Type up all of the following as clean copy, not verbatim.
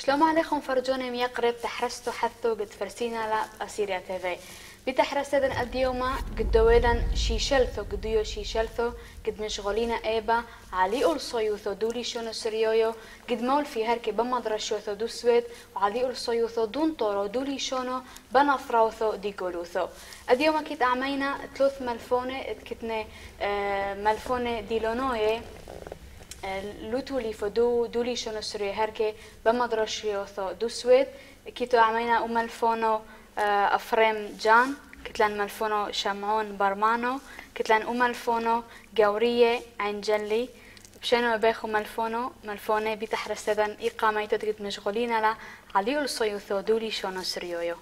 السلام عليكم فرجوني ميقرب تحرستو حثو قد فرسينا لا أسيريا تيفي بتحرستن اليوم قد دويلن شيشلثو قديو شيشلثو قد مشغولين ايبا علي الصيوثو دولي شونو سريويو قد مول في هركي بمدرشوثو دو سويد وعلي الصيوثو دون طورو دولي شونو بنفراوثو دي قولوثو اليوم كيت عمينا 3 ملفونة كتنا ملفونة ديلونوي لوتولي فدو دولي شونو سري هركي بمدرشيوثو دو سويد كيتو عمينا ملفونو أفريم جان كتلان ملفونو شمعون برمانو كتلان ملفونو جورية عنجلي بشانو بيخو ملفونة بتحرستدن إقاميتو تقد مشغولين لا عليو الصيوثو دولي شونو سريويو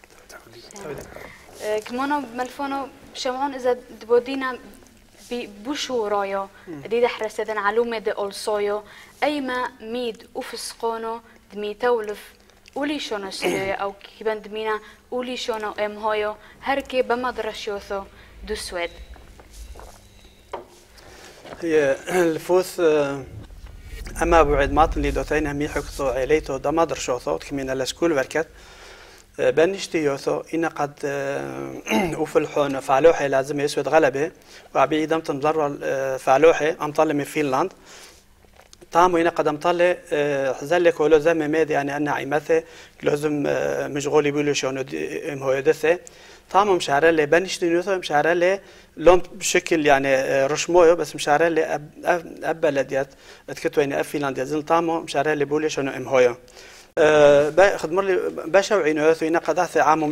كمونو ملفونو شمعون إذا دبودينا بوشو رايو دي دحرستدن علومة دي أولصويو أيما ميد وفسقونو دمي تولف أولي شونو سريويو أو كيبان دمينا أولي شونو إم هايو هركي بمدرشيوثو دو سويد هي الفوث أما بعد ماطن اللي دوتين همي حكثو عليتو دا مدرشوثو تكمينا لسكول وركت بنشتيوثو إن قد وفلحون فعلوحي لازم يسود غلبه وعبي دم تنضرر فعلوحي أمطال من فنلند طامو هنا قد أمطال حزلك ولو زم ميدي يعني أنا عيمثه لازم مشغولي بيلو شونو هو يدثه طامو مشعر لي بنشتيوثو مشعر لي لون بشكل يعني رشمويو بس مشعر لي أبلديات تكتو يعني فنلند زين طامو مشعر لي بيلو شونو هويو خدمر لي بشوعي نوثو إن قداث عامو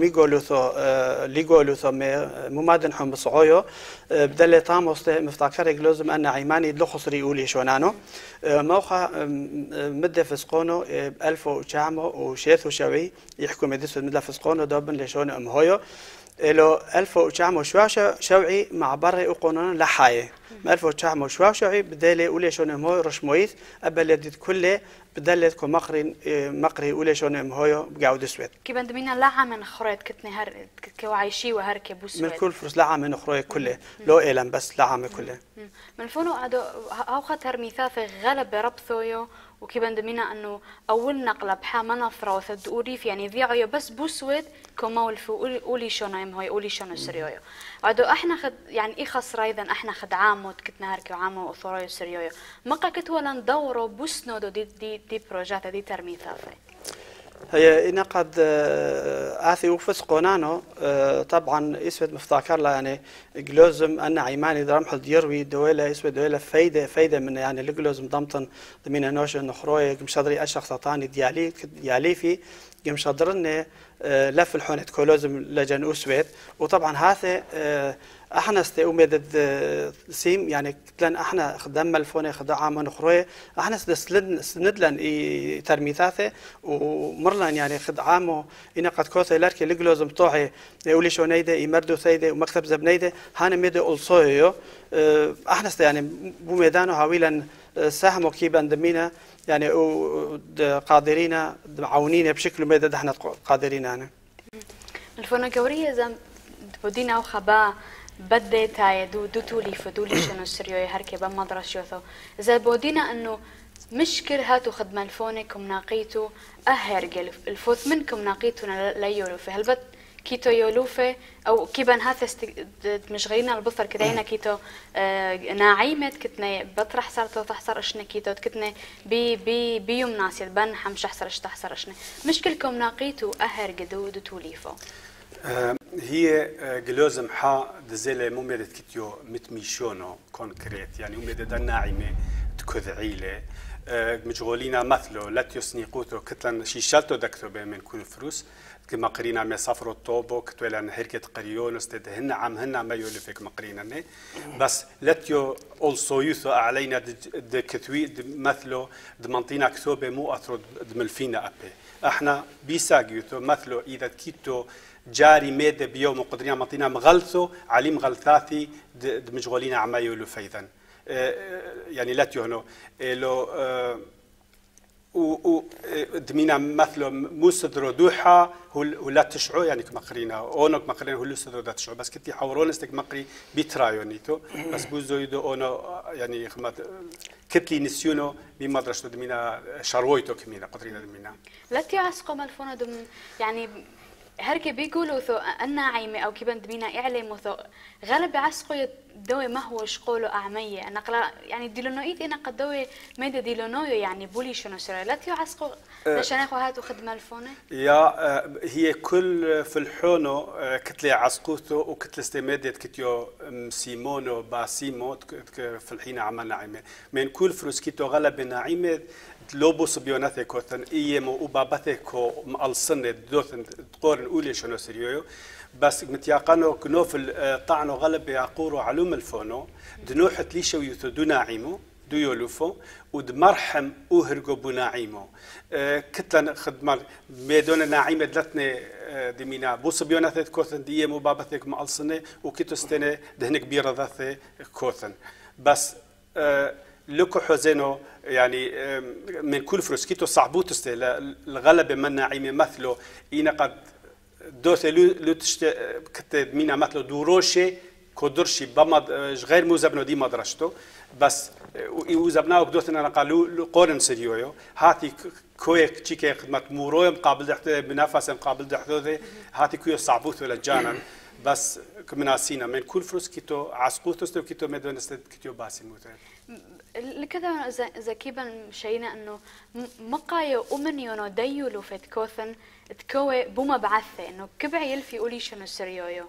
ميقولوثو ممادن حم بصعويو بدل طاموس مفتكر لازم أن عيماني لخصري أولي شونانو موقع مدة فسقونو 1000 وشعمو وشيث وشوي يحكوا مدرسة مدة فسقونو دوبن لشون هويو إلو 1000 وشعمو شوعي مع بري وقانون لحاية 1000 وشعمو شوعي بدل أولي شون هويو رشمويث أبلدت كله بدلت مقري أولي شون هويو بقعود سويد. كي بندمينا لعة من خريط كتني كوعيشي وهركي بوسويد. من كل فرص لعة من خريط كله لو إيلم بس لعة من كله. من فونو عدو أو خطر مثاث غلب ربثويو وكي بندمينا إنه أول نقلة بحا منافرة وثد أوريف يعني ذيعيو بس بوسويد كمول في أولي شون هوي أولي شون سريويو. عدو إحنا خد يعني إيه خسر أيضا إحنا خد عامود كتنا هركي وعامو أثوريو سريويو. ما قاكت ولا ندورو بوسنودو دي بروجات دي ترميثاثي. هي إن قد آثي وفس قونانو طبعا اسود مفتكر لا يعني جلوزم أن عيماني درمح ديروي دولة اسود دولة فايدة من يعني الجلوزم ضمطن ضمن نوش نخروي مشادري الشخص تاني ديالي في مشادرني لف الحونة كولوزم لجن أسود وطبعا هذا احنا استومدد سيم يعني كتلن احنا خدام الفوني خدا عام نخروي احنا سندلن ترميثاثه ومرلن يعني خد عامو ان قد كوث لاركي لجلوزم طوعي يقولي شو نيده يمردو ثيده ومكتب زبنيده هانا ميدو اولصويو احنا يعني بو ميدانو هاويلا ساهموا كيبا دمينا يعني قادرين معاونين بشكل ميدد احنا قادرين يعني الفونا كوريه زم بدينا وخبا بديت هاي دو تولي فدولي شنو سريوي هركي بمدرسيوثو إذا بودينا إنه مشكل هاتو خدمة الفونكم ناقيتو أهرجل الفوث منكم ناقيتونا لا يولوفي هل كيتو يولوفي أو كيبان هذا مشغلين البصر كدينا كيتو ناعيمت كتنا بطرح صارتو تحصر إشنا كيتو كتنا بيوم ناس يلبن حمش تحصر إش تحصر إشنا مشكلكم ناقيتو أهرجل دو توليفو هي جلوزم حا دزيلة مميدة كتيو متميشونو كونكريت يعني مميدة دناعمة تكذعيلة مشغولين مثله لا تسنيقوتو كتلن شيشالتو دكتوبة من كل فروس كما قرينا ما سافروا الطوبو كتولا هركة قريون استد هن عم هن ما يولفك مقرينا بس لا تيو also يثو علينا كتوي مثله دمنطينا كتوبة مو أثرو دملفينا أبي احنا بيساقيوتو مثله إذا كيتو جاري ميدة بيوم قدرين مطينا مغلثو علي مغلثاثي مشغولين عما يولو فايذا يعني لا تيهنو لو و دمينا مثلا موسدرو دوحة هو لا تشعو يعني كما قرينا اونك ما قرينا هو لسدرو لا تشعو بس كنتي حورون استك مقري بيترايونيتو بس بوزو يدو اونو يعني خمات كتلي نسيونو بمدرسة دمينا شرويتو كمينا قدرينا دمينا لا تعسقوا ملفونة دم يعني هركي بيقولوا ثو أنا عيمة أو كيبان دمينا إعلام وثو غالب عسقوا دوي ما هو شقوله أعمية أنا قلا يعني ديلونويت أنا قد دوي ميدا ديلونويو يعني بولي شنو سرا لا تعسقوا عشان أخو هاتوا خدمة الفونة يا هي كل في الحونو كتلي عسقوتو وكتلي استمادت كتيو سيمونو باسيمو في الحين عملنا عيمة من كل فلوس كيتو غلب نعيمة لوبو صبيوناتي كوثن إيمو وباباتي كو مالصنة دوثن تقورن أولي شنو سريويو بس متياقانو كنوف طعنو غلب يعقورو علوم الفونو دنوحت ليشو يثدو ناعيمو دو يولوفو ودمرحم اوهرغو بناعيمو كتلن خدمال ميدون ناعيمة دلتني دمينا بو صبيوناتي كوثن ديمو باباتي كو مالصنة وكيتو ستنة دهنك بيرا ذاثي كوثن بس لوكو حوزينو يعني من كل فلوس كيتو صعبوت الغلبة من ناعيمة مثلو إينا قد دوثي لو تشت كت مينا مثلو دوروشي كودرشي بمد غير موزبنو دي مدرشتو بس وزبناو دوثنا قالوا قرن سريويو هاتي كويك تشيكي خدمت موروي مقابل دحت بنفس مقابل دحت هاتي كوي صعبوت ولا جانا بس كمناسينا من كل فلوس كيتو عسقوتوس كيتو مدونست كيتو باسي موتين لكذا إذا كيبا شينا إنه مقايا أمنيونو ديولو فت كوثن تكوي بوما بعثة إنه كبع يلفي قولي شنو سريويو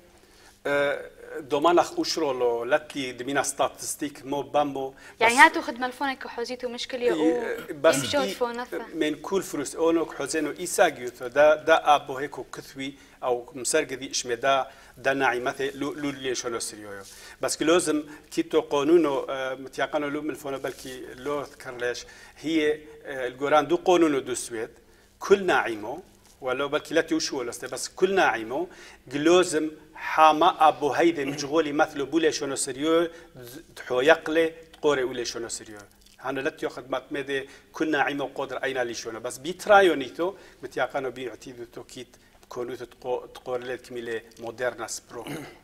دومانخ أشرولو لاتلي دمينا ستاتستيك مو بامبو يعني هاتو خدمة الفونك وحوزيتو مشكلة ويمشوا تفونثة من كل فلوس أونك حوزينو إيساقيوتو دا أبو هيكو كثوي أو مسرق دي إشمي دا ناعي مثل لولي شنو سريويو بس لازم كيتو قانونو متيقانو لو من الفونو بلكي لو ذكرلاش هي القران دو قانونو دو سويد كل ناعيمو ولو بلكي لا تيوشو بس كل ناعيمو لازم حما أبو هيدا مشغولي مثل بولي شنو سريو تحو يقلي تقوري ولي شنو سريو هانا لا تياخذ ماتمدي كل ناعيمو قدر أين لي شنو بس بيترايونيتو متيقانو بيعتيدو توكيت كونوت تقول لك كميلة مودرنا سبرو.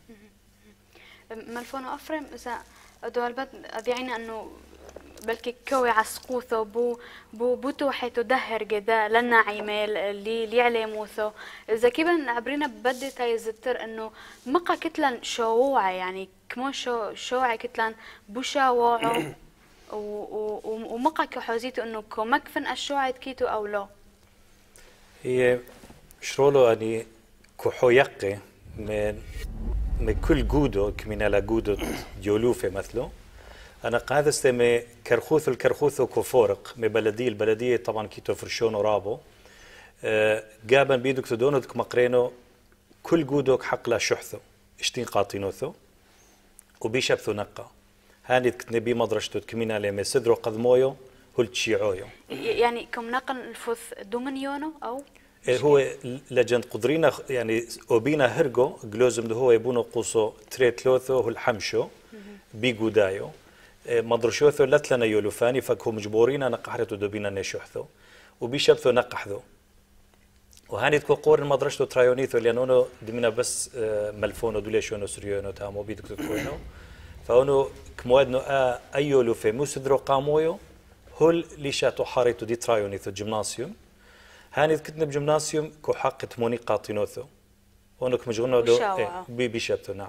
ملفونو أفرم إذا دوالبات أديعينا إنه بلكي كوي عسقوثو بو توحي تدهر جدا لنا عيمال اللي يعلموثو إذا كيبا عبرينا بدي تايزتر إنه مقا كتلان شووعة يعني كمو شووعة كتلان بو شاوعو ومقا كحوزيتو إنه كو مكفن الشووعة كيتو أو لا. هي شرولو أني كحويقي من كل جودو كمينالا جودو يولوفي مثله أنا قاعد استمع الكرخوث وكفورق من البلدية طبعا كيتو فرشون ورابو جابن بيدك تدونك مقرينو كل جودوك حق لا شحثو اشتين قاطينوثو وبيشبثو نقا هاني كتنبي مدرشتو كمينالا من صدرو قدمويو هل تشيعويو يعني كم نقل الفوث دومنيونو أو هو لجند قدرينا يعني أوبينا هرجو جلوزم ده هو يبونو قوسو تريتلوثو هو الحمشو بيجو دايو مدرشوثو لتلنا يولوفاني فكو مجبورين أنا قحرتو دوبينا نشوحثو وبيشبثو نقحذو وهاني تكو قور المدرشتو ترايونيثو لأنه دمنا بس ملفونو دوليشونو سريونو تامو بيدكتو تكوينو فأنو كموادنو أيولوفي موسدرو قامويو هول ليشاتو حاريتو دي ترايونيثو جيمناسيوم هاني كتنا بجمناسيوم كو حق تموني قاطينوثو هونك مجغنو دو بيشبتو نعم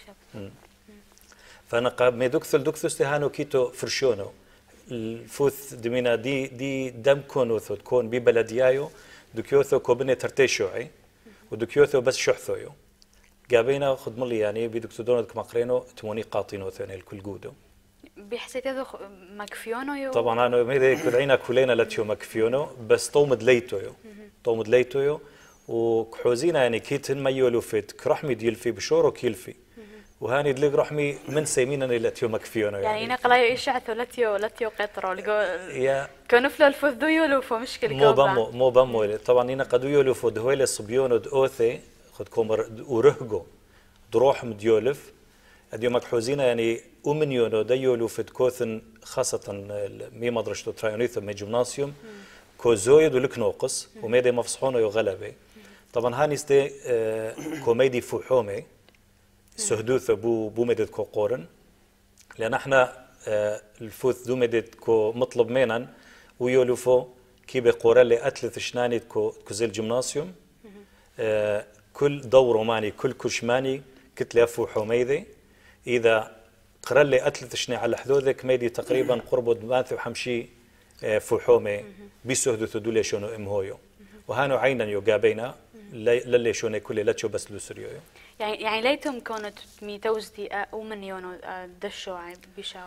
فانا قاب مي دوكثل استهانو كيتو فرشونو الفوث دمينا دي دم كونوثو تكون ببلديايو دوكيوثو كوبني ترتيشوعي ودوكيوثو بس شحثويو قابينا خدملي يعني بيدوكتو دونك مقرينو تموني قاطينوثو يعني الكل جودو بحسيت هذا مكفيونو يو طبعا انا ميدي كلعينا كلنا لاتيو مكفيونو بس طومد ليتو يو وكحوزينا يعني كيتن ما يولوفيت كرحمي ديلفي بشورو كيلفي وهاني دليق رحمي من سيمينا لاتيو مكفيونو يعني نقلا يشعثو لاتيو قطرو لقو كونفلو الفوذو يولوفو مشكلة مو بامو طبعا هنا قدو يولوفو دهويل صبيونو دوثي خد كومر ورهجو دروح مديولف اديو مكحوزينا يعني أمنيونو ديولو في كوثن خاصة مي مدرشتو ترايونيثو مي جمناسيوم كو زويد ولك نوقص وميدي مفصحونه يو غلبه طبعا هانيستي كوميدي فوحومي سهدوث بو مدد كو قورن لان احنا الفوث دو مدد كو مطلب مينان ويولوفو كي بقورلي اتلث شناني كو زي الجمناسيوم كل دور ماني كل كشماني كتلة فوحوميدي اذا قرلي اتلث شني على حدوذك ميدي تقريبا قربو دماثي وحمشي فوحومي بيسهدوث دولي شونو امهويو وهانو عينا يوغابينا للي شوني كل لاتشو بس لوسريو يعني ليتم كانت ميتوزدي ومن يونو دشو بيشاو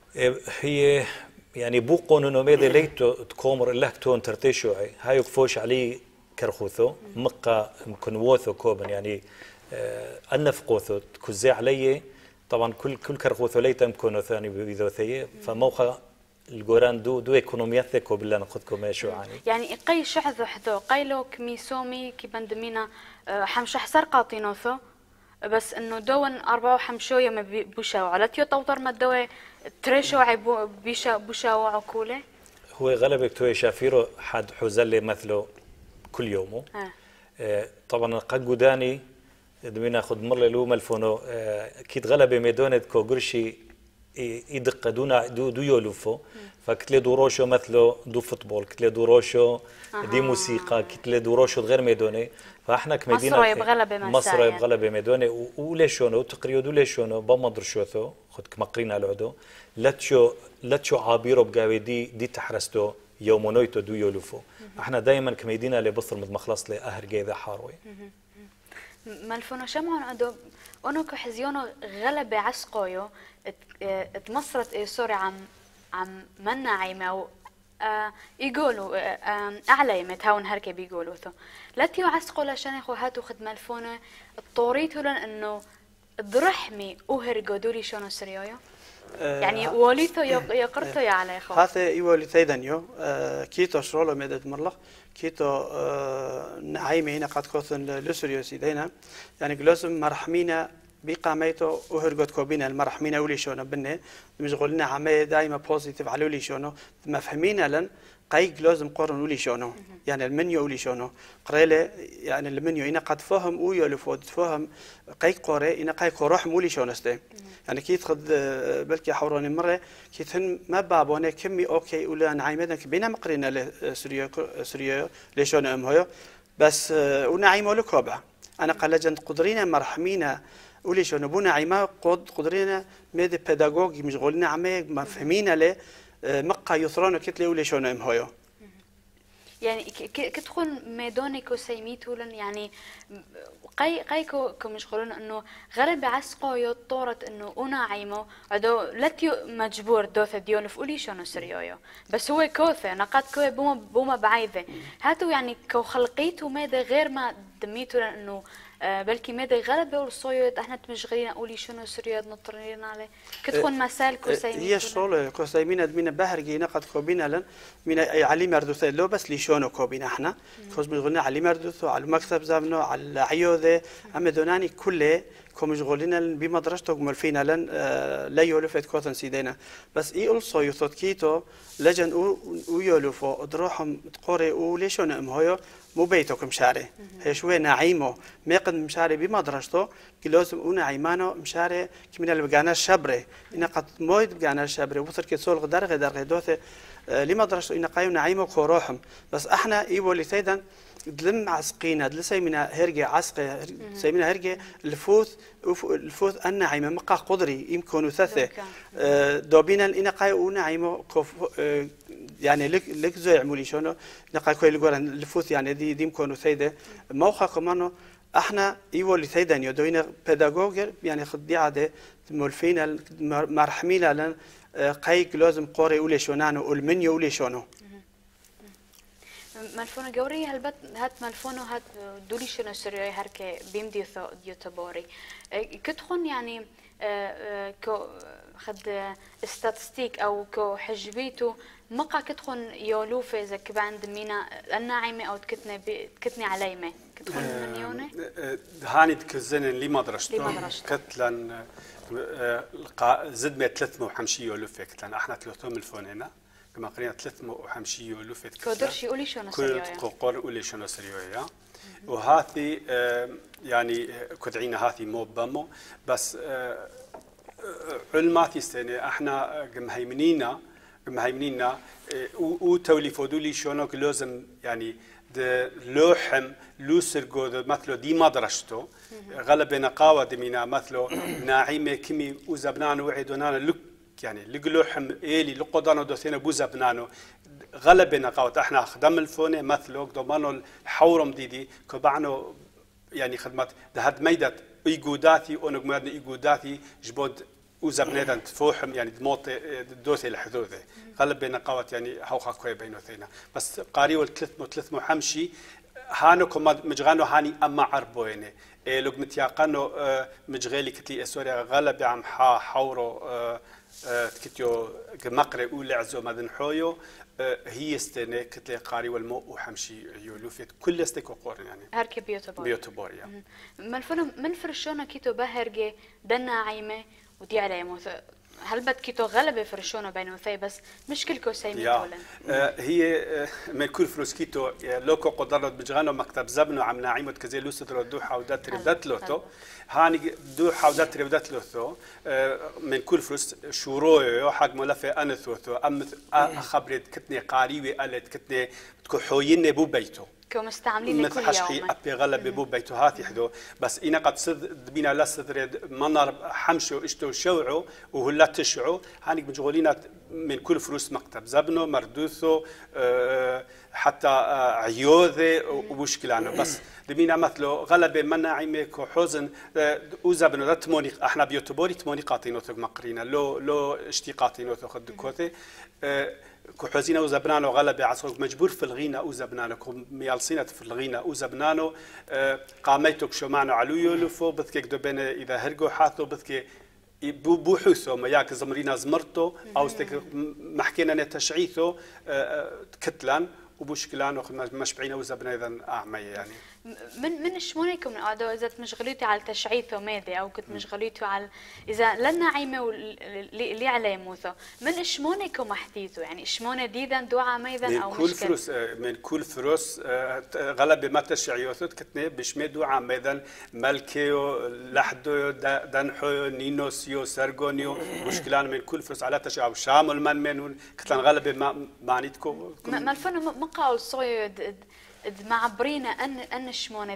هي يعني بو قانون ميدي ليتو تكومر الله تون ترتيشوعي هاي فوش علي كرخوثو مقا مكنوثو كوبن يعني النفقوثو كوزي علي طبعا كل كرخوثو ليتم كونو ثاني بذوثيه فموخا الجوران دو ايكونوميات ذكو بالله ناخذكم ماشو يعني قي شحذو حذو قيلو كميسومي كي بندمينا حمش حسر قاطينوثو بس انه دون 4 حمشويه ما بوشاو على تيو طوطر ما دوي تريشو عيبو بيشا بوشاو عقوله هو غلبك توي شافيرو حد حوزلي مثله كل يومه طبعا قداني دمينا خد مر له ملفونو كيد غلبه ميدونت كو قرشي يدق دو يولوفو فكتلي دوروشو مثله دو فوتبول كتلي دوروشو دي موسيقى كتلي دوروشو غير ميدوني فاحنا كمدينه مصر بغلبه ميدوني وليشونو تقريو دو ليشونو بمدرشوثو خد كمقرين على العدو لاتشو عابيرو بقاوي دي تحرستو يومونويتو دو يولوفو احنا دائما كمدينه اللي بصر مد مخلص لي اهر جيده حاروي مالفونو شمعون عدو اونو كحزيونو غلبه عسقويو تمصرت سوري عم مناعي او يقولوا اعلى متهاون هركه بيقولوا ثو لا تيو عسقوا لشان يخو هاتو خد ملفونه اضطريتوا لن انه ضرحمي وهرقو دولي شونو سريويو يعني وليثو يقرتو يا على اخو هذا يولي تيدنيو كيتو شرولو ميدت مرلخ كيتو نعيمي هنا قد كوثن لسريو سيدينا يعني قلوسم مرحمينا بقاميتو وهرقت كوبينا المرحمين أولي شونو بني مشغولنا عماية دائما بوزيتيف على أولي شونو مفهمينا لن قايق لازم قرن أولي شونو يعني المنيو أولي شونو قريلة يعني المنيو إنا قد فهم أويو لفود فهم قايق قري إنا قايق روح أولي شونو استي يعني كيت خد بلكي حوروني مرة كيت هن ما بابونا كمي أوكي ولا نعيمنا كبينا مقرينا سريو ليشونو أمهيو بس ونعيمو لكوبع أنا قلجن قدرينا مرحمينا ولي شو نبونا عيما قدرينا ميد بيداغوجي مشغولين عمي مفهمين له مقا يثرون كتلي ولي شو نم هيو يعني كتخون ميدوني كو سيميتولن يعني قاي كو مشغولون انه غلب عسقو يطورت انه انا عيمو عدو لتيو مجبور دوث ديون فولي شنو سريويو بس هو كوثه نقاد كو بوما بعيده هاتو يعني كو خلقيتو ميدا غير ما دميتو انه بلكي ميدا غلبه والصويد احنا مشغولين اولي شنو سريود نطرين عليه كتخون مسال كو سيميتو هي الشغل كو سيمينا دمينا بهرجي نقد كوبينا لن من علي مردوث لو بس لي شنو كوبينا احنا كوز مشغولين علي مردوث على المكتب زامنو على عيوذه اما دوناني كله كمشغولين بمدرستو ملفينا لن لا يولفت كوثن سيدينا بس اي اولسو يثوت كيتو لجن او يولفو دروحهم تقوري وليشون ام هيو مو بيتكم شاري هي شوي نعيمو ميقد مشاري بمدرستو كلوزم او نعيمانو مشاري كمين اللي بقانا الشبري إن قد مويد بقانا الشبري وصل كيسول غدار دوثه لمدرستو إن قايم نعيمو كوروحهم بس احنا ايبو اللي سيدا دلم عسقينا دلسي من هرجة عسقة سي من هرجة الفوث النعيمة مقا قدري يمكن ثلاثة دوبينا إن قاي ونعيمة يعني لك زي عمولي شنو نقاي كوي لقولن الفوث يعني دي يمكن ثيده موقع كمانو احنا يولي ثيدا يدوينا بيداغوجر يعني خدي عادة مولفين مرحمينا لن قايق لازم قوري أولي شونانو والمنيو أولي شونو مالفونو جوري هالبت هات مالفونو هات دولي شنو سريعي هركة بيمدي ديوتابوري كتخون يعني كو خد استاتستيك أو كو حجبيتو مقا كتخون يولوفي إذا كبعند مينا الناعمة أو تكتني عليمة كتخون منيونة هاني تكزن اللي مدرستو كتلن زد 300 وحمشي يولوفي كتلن احنا 300 الفون هنا كما قرينا 350 لفت كودرشي قولي شنو سريويا قرن قولي شنو سريويا وهذه يعني كدعينا هذه مو بمو بس علماتي سنة احنا مهيمنينا وتوليفو دولي شنو لازم يعني لوحم لوسر جود مثله دي مدرسته غلب نقاوة دمينا مثله ناعمة كمي وزبنان وعدونان لك يعني لقلوحم إلي لقدانو دوثينا بوزبنانو غلب نقاوة احنا خدم الفوني مثله ضمانو الحورم ديدي كبعنو يعني خدمات ده هاد ميدات إيجوداتي ونقماد إيجوداتي جبود وزبنيدان تفوحم يعني دموت دوثي الحدوثي غلب نقاوة يعني حوخا كوي بينوثينا بس قاري والثلاث حمشي هانو كما مجغانو هاني أما عربويني لو متياقانو مجغالي كتلي اسوريا غلب عم حورو كتيو مقري أولي عزو مدن حويو هي استنى كتلي قاري والمو وحمشي يولوفيت كل استيكو قورن يعني هركي بيوتوبور يعني من فرشونا كيتو بهرجي دنا عيمه ودي على موث هل بد كيتو غلبة فرشونا بين وثي بس مشكلكو سيميتولن هي من كل فلوس كيتو لوكو قدرت بجغانو مكتب زبنو عم ناعيمو كزي لوسدرو دوحة وداتري بدات لوتو هاني دوحة وداتري بدات لوتو من كل فلوس شورويو حق ملفة أنثوثو خبرت كتني قاريوي قالت كتني تكو حويني بو بيتو كمستعملين كل يوم أبي غلب بو بيتو هاتي حدو بس إنا قد صد بينا لا صدر منار حمشو اشتو شوعو وهلا تشعو هانيك مشغولين من كل فلوس مكتب زبنو مردوثو حتى عيوذي ومشكلانو بس دبينا مثلو غلب مناعيمك وحزن وزبنو ذا تموني احنا بيوتوبوري تموني قاطينو ثق مقرينا لو اشتيقاتينو ثق الدكوتي كحزينة وزبنانو غلبة عصرك مجبور في الغينا وزبنانو ميالسينة في الغينا وزبنانو قاميتك شو معنى علويو لفو بذكك دبن إذا هرجو حاثو بذكي بوحوثو ما ياك زمرينا زمرتو أو استك محكينا نتشعيثو كتلان وبوشكلان ومشبعين وزبنا إذا أعمى يعني من شمونيكم الأعداء إذا مشغليتوا على تشعيث وماذا أو كنت مشغليتوا على إذا لنا عيمة اللي على موثو من شمونيكم محتيتوا يعني شمونة ديدا دعاء ماذا أو كل فروس من كل فروس غلب ما تشعيوثوت كتني بشمي دعاء ماذا ملكيو لحدو دنحو نينوسيو سرغونيو مشكلان من كل فروس على تشعيو شامل من كتلان غلب ما معنيتكم ما الفن مقاول صويد معبرينا ان شمونة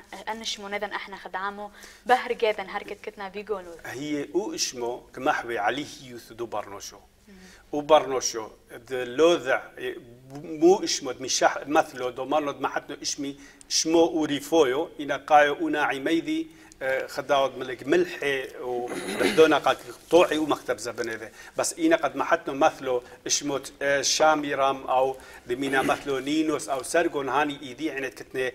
احنا خدعمو بهر جاذا هركت كتنا بيقولوا هي او اشمو كمحوي عليه يوثدو برنوشو وبرنوشو لوذع مو اشمو مشاح مثلو دومانو محتنو اشمي شمو وريفويو انا قايو انا عميدي خداود ملك ملحي وبحدونا قاك طوعي ومكتب زبن هذا بس إنا قد محتنا مثله اشموت شاميرام أو دمينا مثله نينوس أو سرقون هاني إيدي عند كتني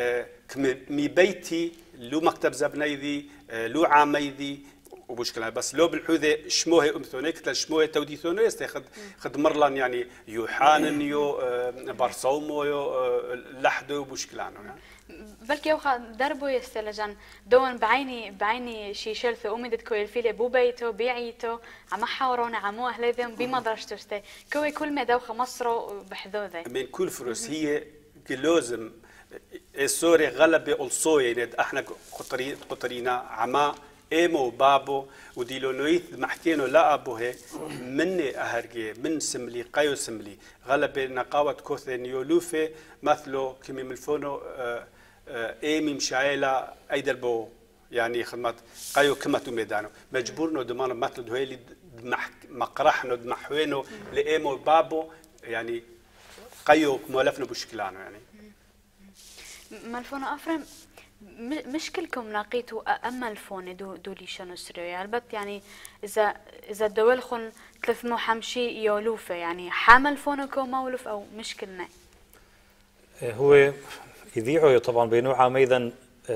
مي بيتي لو مكتب زبن ذي لو عاميدي ومشكلة بس لو بالحوذة شموه أمثوني كتلا شموه توديثوني يستخد خد مرلان يعني يوحاننيو برصومو لحدو ومشكلانو يعني بلكي يوخا دربو يستلجان دون بعيني شي شلثو أمدت كوي الفيلي بو بيتو بيعيتو عم حاورون عمو أهليهم بمدرشتو استي كوي كل ما دوخا مصرو بحذوذي من كل فروس هي لازم السوري غلبة ألصوية احنا قطرينا عما إيمو بابو وديلونويث محكينو لا أبوه مني أهرجي من سملي قايو سملي غلبة نقاوة كوثي نيولوفي مثلو كمي ملفونو ايمي مشايلة ايدر بو يعني خدمات قايو كمتو ميدانو مجبورنو دمانو مثل دوهيلي مقرحنو دمحوينو لايمو بابو يعني قايو مولفنو بشكلانو يعني مالفونو افرم مشكلكم لاقيتوا اما الفون دولي شنو سريو البت يعني اذا دولخن 350 يولوفه يعني حامل فونكم مولف او مشكلنا هو يذيعوا طبعا بينوعا ميدا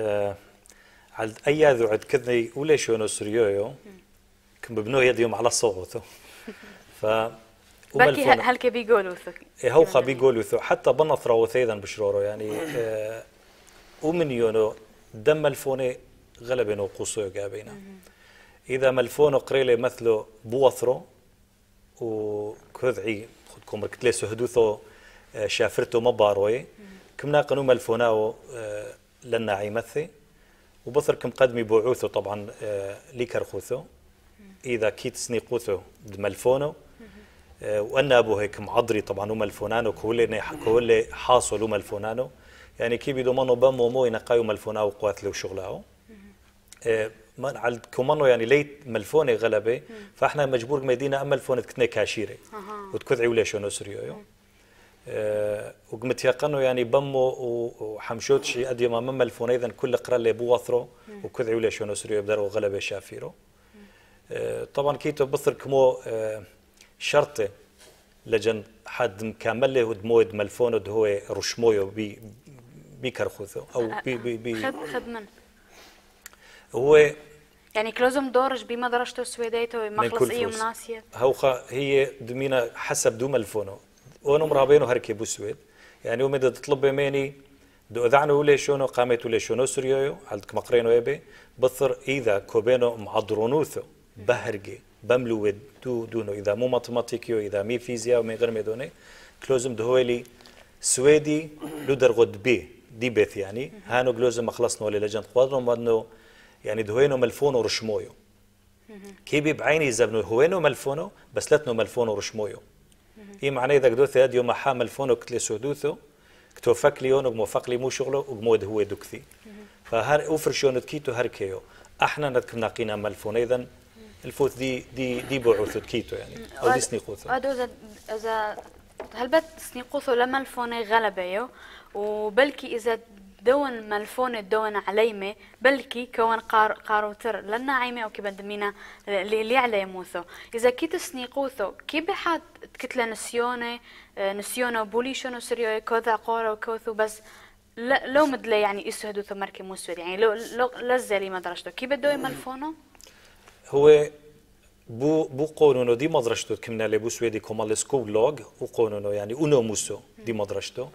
على اي ذو عد كذني ولا شنو سريو كم ببنو يديهم على الصوت ف بلكي هلك بيقولوا هو خبي بيقولوا حتى بنثرة وثيدا بشرورو يعني ومن يونو دم الفوني غلبنا وقصو جابينا إذا ملفون قريلة مثله بوثرو وكذعي كومر كتلي سهدوثو شافرتو مباروي كمنا قنو ملفوناو لنا عيمثي وبثر كم قدمي بوعوثو طبعا ليكر خوثو إذا كيت سنيقوثو دملفونو وأنا أبو هيك معضري طبعا وملفونانو كولي حاصل وملفونانو يعني كي بيدو منو بمو مو ينقايو ملفوناو قواتلو شغلاو على كمانو يعني ليت ملفوني غلبة فاحنا مجبور مدينة أما ملفونة كتني كاشيري وتكذعي ولا شو نسريو وقمت يقنوا يعني بمو وحمشوت شيء أدي ما ملفون إذا كل قرا اللي بوثرو وكذعي ولا شو نسريو بدروا غلبة شافيرو طبعا كيتو بثر كمو شرطه لجن حد مكمل له دمويد ملفونه هو رشمويو بكرخوثو او بي خدمن هو يعني كلوزم دورج بمدرسته السويديته مخلص اي مناسيه هي دمينا حسب دوم الفونو وانا مرابينو هركي بو سويد يعني ومد تطلب مني دو اذعنو ولا شونو قامت ولا شونو سريو عندك مقرينو يبي بثر اذا كوبينو معضرونوثو بهرجي بملو دونو اذا مو ماتماتيكيو اذا مي فيزياء ومن غير ميدوني كلوزم دهولي سويدي لودر غد بي دي بيث يعني هانو كلوزم خلصنا ولا لجنت قوادرو مدنو يعني دهوينو ملفونو رشمويو كيبي بعيني زبنو هوينو ملفونو بس لتنو ملفونو رشمويو اي معناه اذا قدوث اديو محا ملفونو كتلي سودوثو كتوفك ليون وموفق لي مو شغله ومود هو دكثي فهر اوفرشون كيتو هركيو احنا نتكناقينا ملفون اذا الفوث دي بعوث كيتو يعني او دي سنيقوثو هذا اذا هلبت سنيقوثو لما الفوني غلبيو وبلكي اذا دون ملفون دون عليمه بلكي كون قاروتر لنا عيمه او كيبان دمينا اللي على يموثو اذا كيت سنيقوثو كي بحد كتله نسيونه بوليشونو سريو كوذا قورو كوثو بس لو مدلي يعني يسهدو ثمركي مسود يعني لو لزلي مدرسته كي بدو ملفونه هو بو قانونو دي مدرسته كمنا اللي بو سويدي كمال سكولاج وقانونو يعني اونو موسو دي مدرسته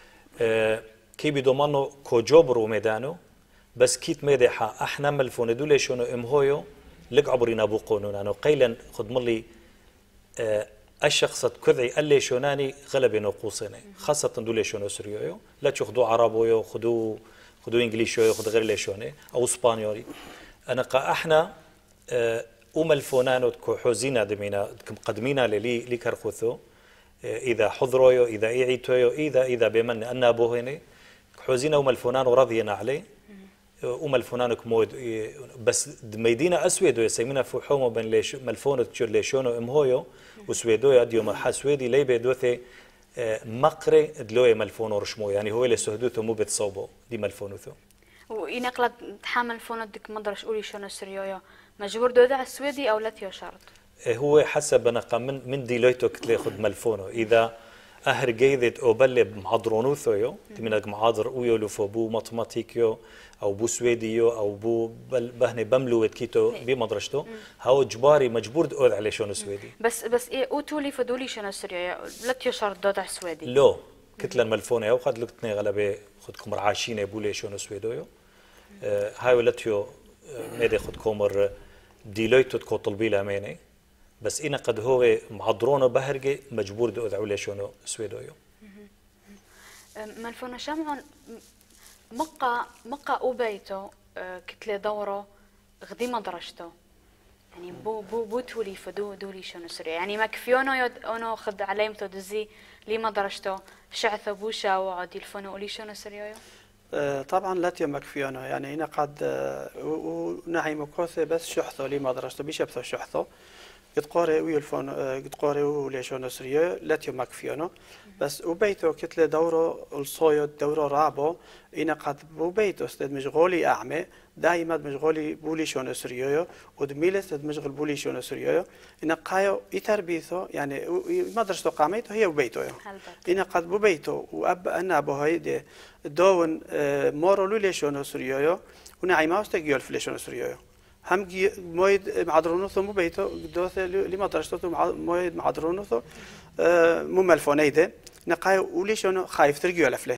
كي بدومانو كوجبرو ميدانو بس كيت ميدحا احنا ملفون دولي شنو امهويو لق عبرنا بو قانون انا قيلا خد ملي الشخص كذعي اللي شوناني غلب نقوصني خاصه دولي شنو سريو لا تاخذوا عربويو خذوا انجليشيو خذ غير ليشوني او اسبانيولي انا احنا وملفونانو كحوزينا دمينا قدمينا لي كرخوثو اذا حضرويو اذا ايعيتويو اذا بمن ان ابوهني حوزينا وملفونانو رضينا عليه وملفونانو كمود بس ميدينا اسودو يسمينا فحومو بين ليش ملفونو تشور ليشونو امهويو وسويدو اديو ما سويدي لي بدوثي مقري دلوي ملفونو رشمو يعني هو اللي سهدوثو مو بتصوبو دي ملفونوثو وينقلت تحمل فونو ديك مدرش قولي شنو سريويو مجبور دودع السويدي او لاتيو شرط هو حسب انا من ديلويتو كتلي خد ملفونو اذا اهرجيدت او بلب معضرونوثو تمنك معاضر ويولو بو ماتماتيكيو او بو سويديو او بو بهني بملوت كيتو بمدرسته هاو اجباري مجبور تقول عليه شنو سويدي بس ايه اوتولي فدولي شنو سريو لاتيو شرط دودع سويدي لو كتله الملفونه او خد لكتني غلبه خدكم رعاشين بولي شنو سويدويو هاي ولاتيو ميدي خد كومر ديلويتو تكو طلبي لاميني بس إنا قد هو معضرونه بهرجي مجبور دو أدعو لي شنو سويدويو ملفونا شامعون مقا أوبيتو كتلي دورو غدي مدرجتو يعني بو تولي فدو دولي شنو سري يعني ما كفيونو أنا خد عليمتو دزي لي مدرجتو شعثو بوشا وعدي الفونو ولي شنو سريويو طبعا لا تيمكفيونه يعني هنا قد ونعيم كوثي بس شحثو لي مدرسته بيشبثو شحثو قد قارئ ويلفون قد قارئ وليشون سريه لا تيمكفيونه بس وبيتو كتله دوره الصويد دوره رابو إنا قد وبيتو استد مشغولي أعمى دائما مشغولي بوليشون سريه ودميل استد مشغول بوليشون سريه إنا قايو يتربيثو يعني مدرسته قامته هي وبيتو إنا قد وبيتو وأب أنا بهاي دون مورو ليشون سريه ونعيمه استجيل فليشون سريه هم مويد معدرونوثو مو بيتو دوث اللي ما درشتو مويد معدرونوثو مو ملفونيده نقاي وليشونو خايف ترجيو لفله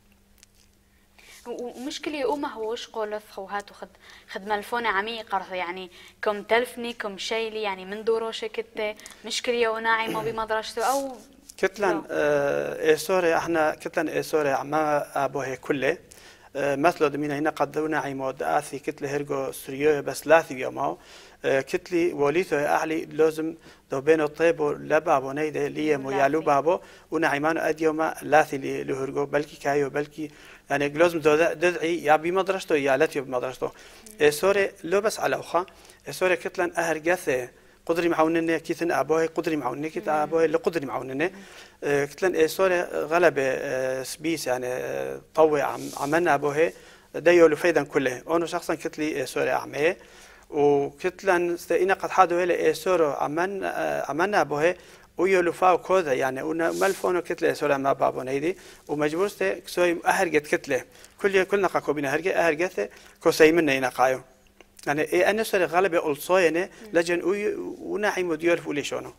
ومشكلة وما هوش قولث خوهات خد ملفونة عميقة يعني كم تلفني كم شيلي يعني من دوروش كتة مشكلة وناعمة بمدرسته أو كتلن إسورة احنا كتلن إسورة عما أبوه كله مثل دمينا هنا قدونا عيمود آثي كتله هرجو سريو بس لاثي يومه كتلي وليته أعلي لازم دو بينه طيب لبابو نيده ليه ميالو بابو ونعيمان أديوما لاثي لهرجو بلكي كايو بلكي يعني لازم ددعي يا بمدرسته يا لاتيو بمدرسته إسورة لو بس على أخا إسورة كتلن أهرجثه قدري معونني كيثن أبوه قدري معونني كيت أبوه اللي قدري معونني كتلن إسورة غلبة سبيس يعني طوي عملنا أبوه دايو لفيدا كله أنا شخصا كتلي إسورة أعمى وكتلن استئنا قد حادوا إلى إسورة عملنا أبوه ويلفاو كذا يعني وملفونه كتلة إسورة ما بابو نيدي ومجبورته كسوي أهرجت كتلة كل نقاكو بينا أهرجته كسوي منا ينقايو يعني إيه أنا صار غالبا ألصاينه لجن وناعي مدير فولي شانو.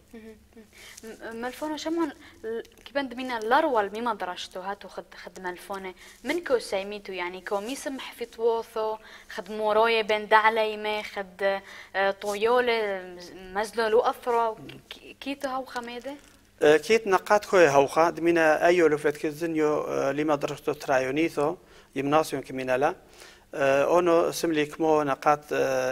ملفونه شمون كيبان دمينا لارول مما درجتو هاتو خد ملفونه من كو سايميتو يعني كو ميسم حفيت ووثو خد موراي بين دعلي ما خد طويول مزلولو أثرا كيتو هاو خميدة؟ كيت نقاط كوي هاوخا دمينا أيو لفت كزنيو لما درجتو ترايونيثو يمناسيون كمينا لا أنا سملي كمو نقاط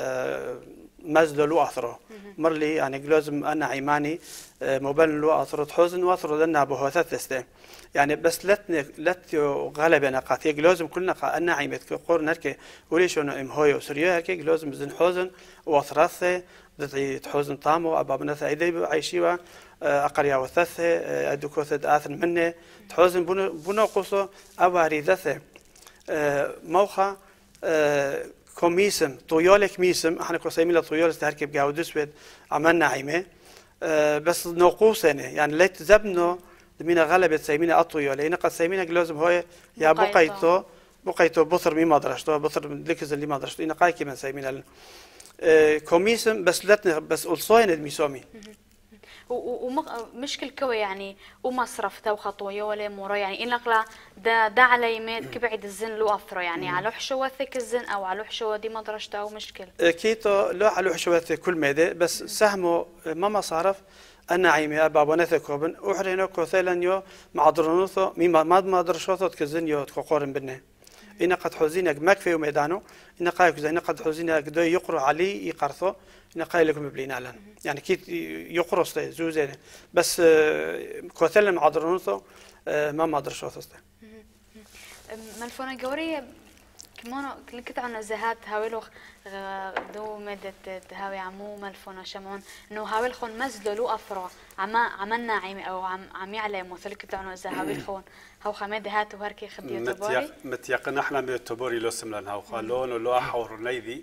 مزل لو أثره مرلي يعني لازم أنا عيماني مبان لو أثره تحوزن وأثره لنا بهوثات تسته يعني بس لتيو غالبا نقاط لازم كل نقاط أنا عيمت كقور نركي وليش أنا هوي وسريا هيك لازم زن حوزن وأثرثه دتي تحوزن طامو أبابنا ثايدي عايشيوا أقريا وثثه أدوكوث آثن منه تحوزن بنو قصو أواريثه موخا كوميسم طيالك ميسم احنا كوسيميلا طيال استهركب جاودس بيد عملنا عيمه بس نقوسنه يعني ليت زبنه دمينا غلبت سيمينا الطيال لان قد سيمينا لازم هو يا بقيتو بصر مي ما درشتو بصر لكز اللي ما درشتو ان قايكي من سيمينا كوميسم بس لتنا بس الصاين ميسومي ومشكل كوي يعني ومصرف تو خطوية ولا مرة يعني إن لقلا دا على يمات كبعد الزن لو أثره يعني على حشوة ثك الزن أو على حشوة دي ما درجته أو مشكل كيتو لا على حشوة كل ماده بس سهمه ما مصارف أنا عيمي أبا بنثكوبن وحرينا كوثيلا يو مع درنوثو ما درشوثو كزن يو تقارن بينه إن قد حزينك مكفي وميدانه إن قايك إن قد حزينك دو يقرأ عليه يقرثه إن قايلكم بلينا لنا يعني كيت يقرص زوزين بس كوثل مع درنوثو ما درشوثه ملفونا جوري كمان كنت عن الزهات هاولو دو مدة هاوي عمو ملفونا شمون إنه هاول خون مزلو أثرا عملنا عيمي أو عم يعلم مثل كنت عن الزهاوي خون هاو خماد هات وهركي خدي تباري متيقن إحنا من التباري لو سملنا هاو خالون ولو أحور نيدي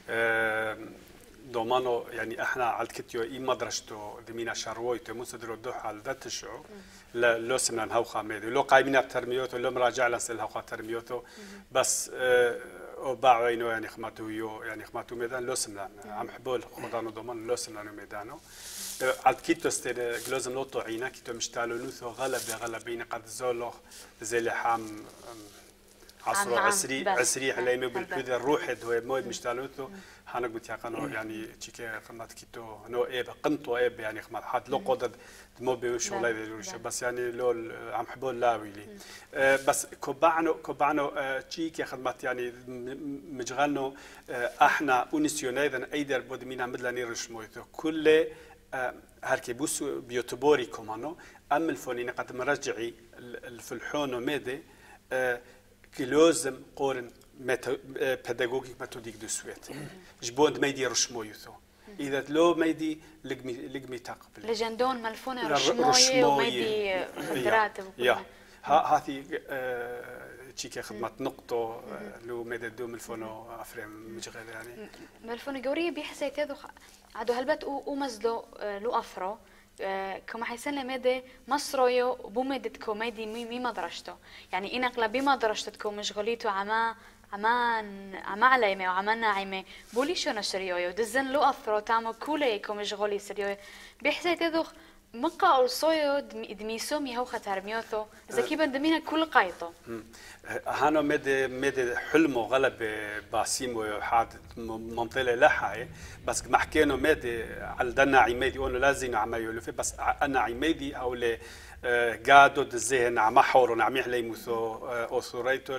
دومانو يعني احنا على كتيو اي مدرسته دمينا شرويته مصدر الدوح على ذات الشعوب لو سمنا هاو خامد لو قايمين بترميوته لو مراجع لنسل هاو ترميوته بس وباعينه يعني خماتو يو يعني خماتو ميدان لو سمنا عم حبول خدانو دومان لو سمنا ميدانو على كيتو استر جلوزم لوطو عينا كيتو مشتالو نوثو غلبين قد زولو زي حام عصر عسري عليمي بالكذا الروح هو مود مشتالوتو هانا قلت يا يعني تشيكي خمات كيتو نو ايب قمتو ايب يعني خمات حد لو قدد مو بيوش ولا يديروش بس يعني لو عم حبول لاويلي بس كوبانو تشيكي خدمات يعني مجغنو احنا اونسيونيدن ايدر بود مين عمد لاني رشمويتو كل هركي بوسو بيوتبوري كومانو ام الفونين قد مرجعي الفلحون ميدي لازم قارن pedagogik metodik دو سويت جبوند ميدي رشمويثو اذا لو ميدي لقمي تقبل لجندون ملفونه رشمويه وميدي درات يا هذه تشيكي خدمه نقطه لو ميدي دو ملفونو افريم مجغل يعني ملفونه جوريه بيحسي كذا عدو هلبت ومزلو لو افرو كما حيسن لماذا مصريو بومدتكو ميدي مي مدرشتو يعني إنك لبي مدرشتكو مشغوليتو عما عليمي وعملنا عيمي بولي شو نشريويو دزن لو أثرو تعمل كوليكو مشغولي سريويو بيحسي تدوخ مقا ألصويو دميسوم يهو خترميوثو إذا كيبا دمينا كل قايطو هانو مدي حلمو غلب باسيمو حاد منطلة لحاي بس محكينو مدي على دنا عميدي أنه لازم عمايولو في بس أنا عميدي أو قادو دزيه نعم حورو نعم يحلي موثو أوثوريتو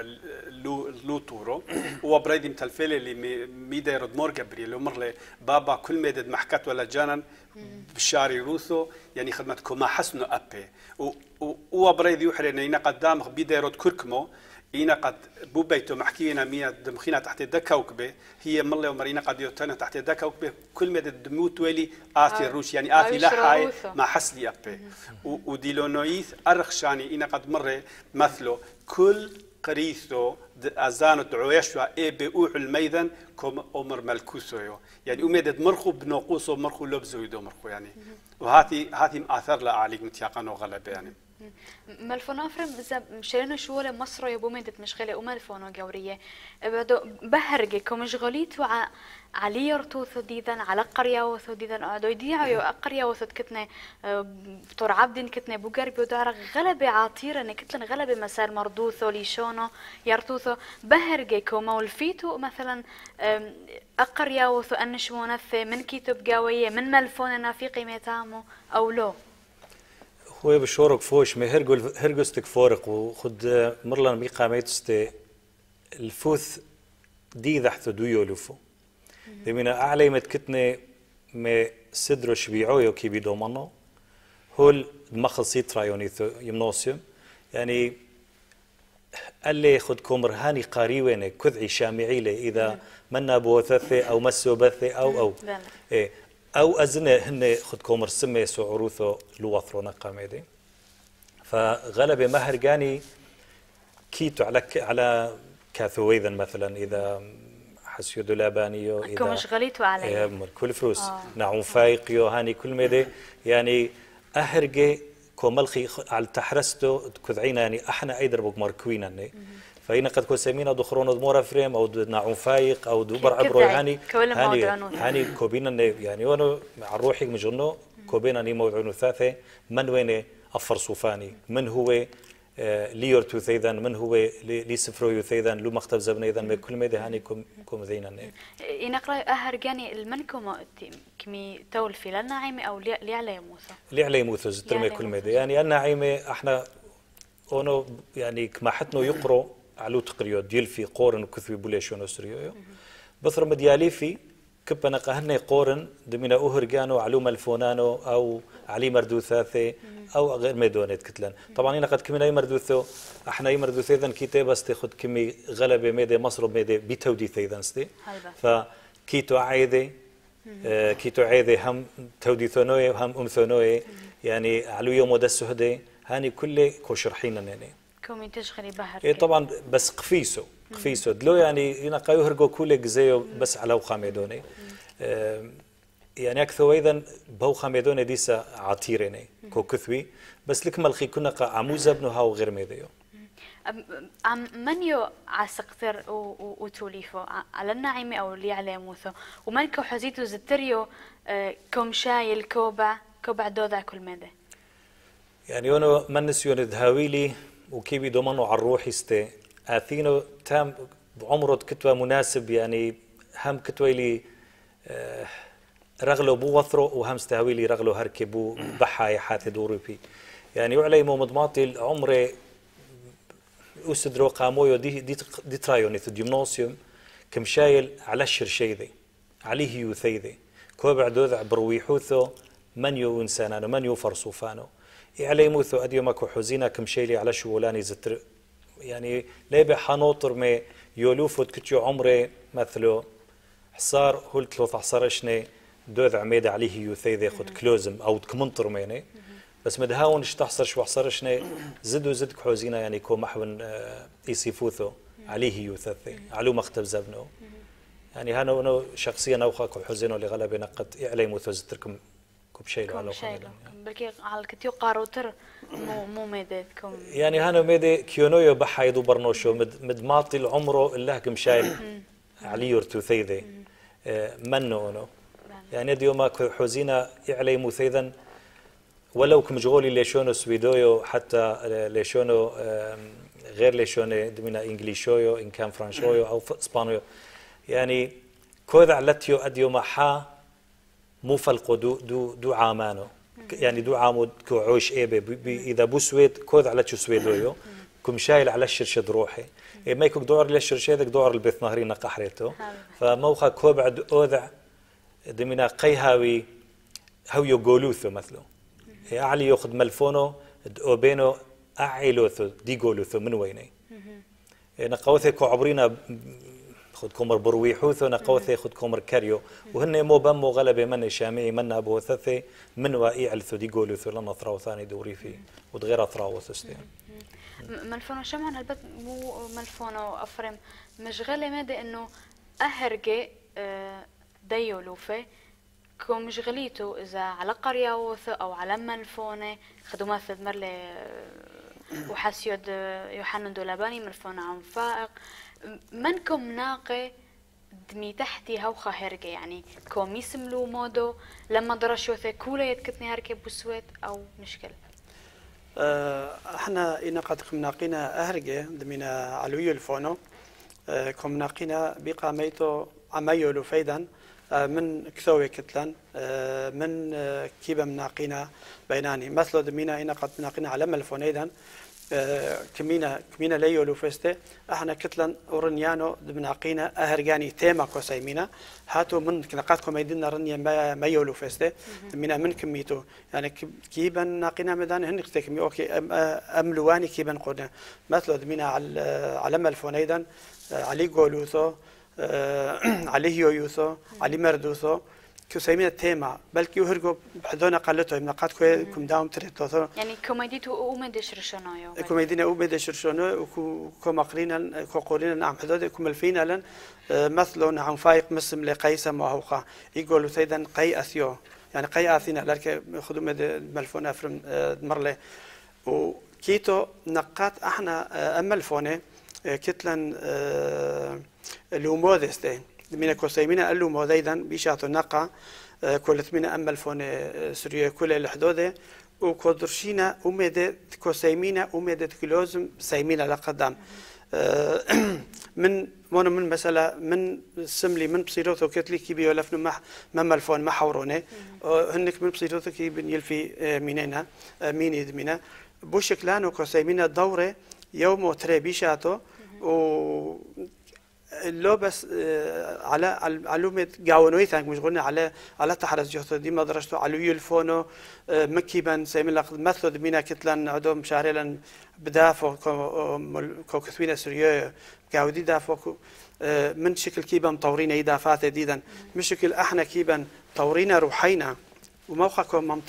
لو تورو وبريدي متلفيلي اللي ميدا يرد مور جبريل ومرلي بابا كل ميدد محكات ولا جانا بشاري روثو يعني خدمتكم ما حسنو أبي وبريدي يحرين إنا قدام بيدا يرد كركمو إنا قد بوبيتو محكينا مية دمخينا تحت دكوكبه هي ملة ومرينا قد يوتنا تحت دكوكبه كل ما دموت ولي آتي الروش يعني آتي لحاي ما حسلي أبي وديلونويث أرخشاني إنا قد مرة مثله كل قريثو أزانو دعويشوا إيه بأوح الميدان كم أمر ملكوسو يعني أميدد مرخو بنوقوسو مرخو لبزو يدو مرخو يعني وهاتي مآثر لا عليك متياقن وغلبة يعني ملفونا فرم إذا مشينا شوالة مصر يبو ميدت مشغلة وملفونا جورية بدو بهرجي كمشغليتو علي رتوث ديدن على قرية وثو ديدن أدو يديعوا قرية وثو كتنا بطور عبدين كتنا بوجرب ودار غلبة عطيرة نكتلن غلبة مسار مردوثو ليشونو يرتوثو بهرجي كوما والفيتو مثلا قرية وثو أنشمونث من كتب جوية من ملفونا في قيمتامو أو لو هو بشورك فوش ما هرجستك فارق وخد مرلنا بقامات الفوث دي ذحث دو لفو دمينا أعلى متكتنا ما صدر شبيعويو كي بيدومانو هول مخلصيت رايونيثو يمنوسيوم يعني اللي خد كومرهاني قاريوينه كذعي شامعي له إذا منا بوثثه أو مسو بثه أو إيه أو أزنه هن خد كومر سمي سعروثو لوثرو نقاميدي فغلب مهرجاني كيتو على كاثويذا مثلا إذا حسيو دولابانيو إذا كمشغليتو عليه كل فلوس نعم فايقيو هاني كل ميدي يعني أهرجي كوملخي على تحرستو كذعينا يعني احنا ايدر بوك ماركوينا فإن قد كوسمينا دخرون دمورا فريم او نعم فايق او دوبر عبرو هاني كوبينا يعني وانا مع روحي مجنو كوبينا ني موضوع ثلاثه من وين افرصوفاني من هو ليور توثيذا من هو لي سفرو يثيذا لو مختب زبنا اذا كل ميدي هاني كوم ذينا ينقرا اهرجاني المنكم كمي تول في لناعمه او لي على يموثا لي على يموثا زترمي كل ميدي يعني الناعمه احنا اونو يعني كما حتنو يقرو علو تقريو ديال في قورن وكثبي بوليشون استريو بثر مديالي في كبنا قهنا قورن دمينا اوهرجانو علو ملفونانو او علي مردوثاثي او غير ميدونيت كتلن طبعا هنا قد كمنا يمردوثو احنا يمردوث اذا كتاب استخد كمي غلبه ميدي مصر ميدي بتوديث اذا استي فكيتو عايدي كيتو عايدي هم توديثونوي هم امثونوي يعني علو يوم ودسو هدي هاني كل كوشرحينا يعني كومي تشغلي بحر إيه طبعا بس قفيسو دلو يعني هنا قايو هرجو كل جزيو بس على وخاميدوني يعني أكثر أيضا بهو خاميدوني ديسا عطيريني كو كثوي بس لك ملخي كنا عموزة بنو هاو غير ميديو من يو عسقتر وتوليفو على النعيمة أو اللي على موثو ومن كو حزيتو زتريو كوم شاي الكوبع دوذا كل مدى يعني أنا من نسيون الدهاويلي وكيبي دومانو على الروح يستي آثينو تام بعمره كتوى مناسب يعني هم كتوى لي رغلو بو وثرو وهم استهويلي رغلو هركبو بحاي حاتي دوروبي يعني وعلي مو مضماطي العمر أسدرو قامويو دي ترايوني في الجيمناسيوم كم شايل على الشرشيذي عليه يوثيذي كوبع دوذع برويحوثو من يو إنسانانو من يو فرصوفانو علي موثو أديوما كحوزينا كم شايلي على شولاني زتر يعني ليبي حنوطر مي يولوفوت كتيو عمري مثلو حصار هول 13 شني دوذ عميد عليه يوثيذي خد كلوزم أو كمنطر ميني بس مدهاون تحصر شو حصر شني زد كحوزينا يعني كو محون يصيفوثو عليه يوثثي علو مختب زبنو يعني هانو شخصيا نوخا كحوزينو اللي غلبنا قد علي موثو زتركم كبشيلو على بلكي على كتيو قاروتر مو ميدتكم يعني هانو ميدي كيونويو بحايدو برنوشو مدماطي العمره الله كمشايل علي ورتوثيذي منو انو يعني ديوما حوزينا علي مثيذا ولو كمجغولي ليشونو سويدويو حتى ليشونو غير ليشونو دمينا انجليشويو ان كان فرنشويو او اسبانيو يعني كوذا علتيو اديوما حا مو فلقو دو عامانو يعني دو عامود كو عوش إذا بو سويد كوذ على شو سويدويو كم شايل على الشرشد روحي ما يكون دور للشرشدك دور البيت نهرين قحريته فموخا كو بعد أوذع دمنا قيهاوي هو يقولوثو مثلا أعلي ياخذ ملفونه أوبينو أعيلوثو دي قولوثو من ويني نقوثي كو عبرينا خد كومر برويحوثو نقوثي خد كومر كاريو وهن مو بمو غلبة من شامعي من أبو ثثي من وإيعلثو دي قولوثو لنا ثراو ثاني دوري فيه وتغير ثراو ثستين ملفونه شمعنا البت مو ملفونه أفرم مشغلة مادة إنه أهرجي ديولوفي كو مشغليتو إذا على قرية وثو أو على ملفونه خدمات مرلي وحاسيود يوحنا دولاباني ملفونه عن فائق منكم ناقي دمي تحتي هوخا هرجي يعني كوم يسملو مودو لما درشوثي كولا يتكتني هركي بسويت أو مشكل احنا إنا قد ناقينا أهرجي دمينا علويو الفونو كم ناقينا بقاميتو عمايولو فيدا من كثوي كتلان من كيبا مناقينا بيناني مثلا دمينا إنا قد مناقينا على ملفون أيضا كمينا ليولو فيستي احنا كتلان ورنيانو دمناقينا أهرجاني تيما كوسايمينا هاتو من كنقاتكم يدنا رنيا ما يولو فيستي دمينا من كميتو يعني كيبا ناقينا مدان هنك تكمي اوكي املواني كيبا قلنا مثلا دمينا على ملفون أيضا علي قولوثو عليه يوثو علي مردوثو كسيمين التيمة بلكي يهرجوا بحدونا قلته من قد كم داوم تريتوثو يعني كوميديتو أومدش رشانايو كوميدينا أومدش رشانايو وكمقرينا كقولنا نعم حدود كملفينا لن مثلوا نعم فايق مسلم لقيس ما هوخا يقولوا سيدا قي أثيو يعني قي أثينا لك خدوا ملفون أفرم مرله وكيتو نقات احنا أملفونه كتلن اللومودستين من كوسيمينا اللومود أيضا بيشاتو نقا كلت من أملفون سوريا كل الحدود وكودرشينا أمدة كوسيمينا أمدة كلوزم سيمينا لقدام من مسألة من سملي من بصيروثو كتلي كي بيولفنو مملفون محورونه هنك من بصيروثو كي بنيلفي مينينا ميني دمينا بوشكلانو كوسيمينا دورة يوم وتري بيشاتو و لو بس على علومة قاونوي ثانك مش قلنا على تحرز جهته دي ما درجته على يلفونه مكيبا سيمين لقد مثل دمينا كتلان عدوم شاريلا بدافو كو كثوينة سوريا قاودي دافو من شكل كيبا مطورين إضافات جديدا مش شكل احنا كيبا طورينا روحينا وموقع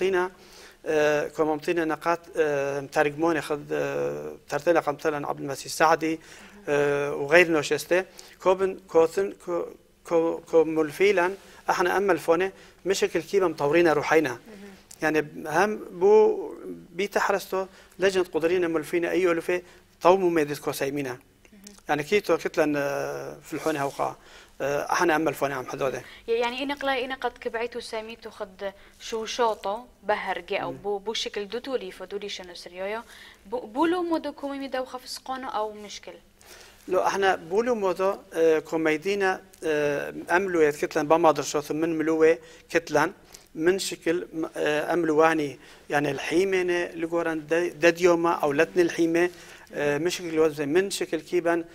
كوممطينا نقاط مترجمون خد ترتنا قمتلا عبد المسيح السعدي وغير نوشسته كوبن كوثن كو ملفيلا احنا اما الفونه مشكل كيبا مطورينا روحينا يعني هم بو بيتحرستو لجنة قدرين ملفينا ايو لفي طومو ميدس كوسايمينا يعني كيتو كتلن في الحونه هوقا احنا اما الفونه عم حدوده يعني إنا قد كبعيتو ساميتو خد شو شوطو بهرجي او بو شكل دوتولي فدولي شنو سريويو بولو مودو كومي ميدو خفسقونه او مشكل لو احنا بولو مودو كوميدينا املو يتكتلن بمادر شوث من ملوه كتلن من شكل املواني يعني الحيمه لقوران دديوما او لتن الحيمه مشكل وزن من شكل كيبان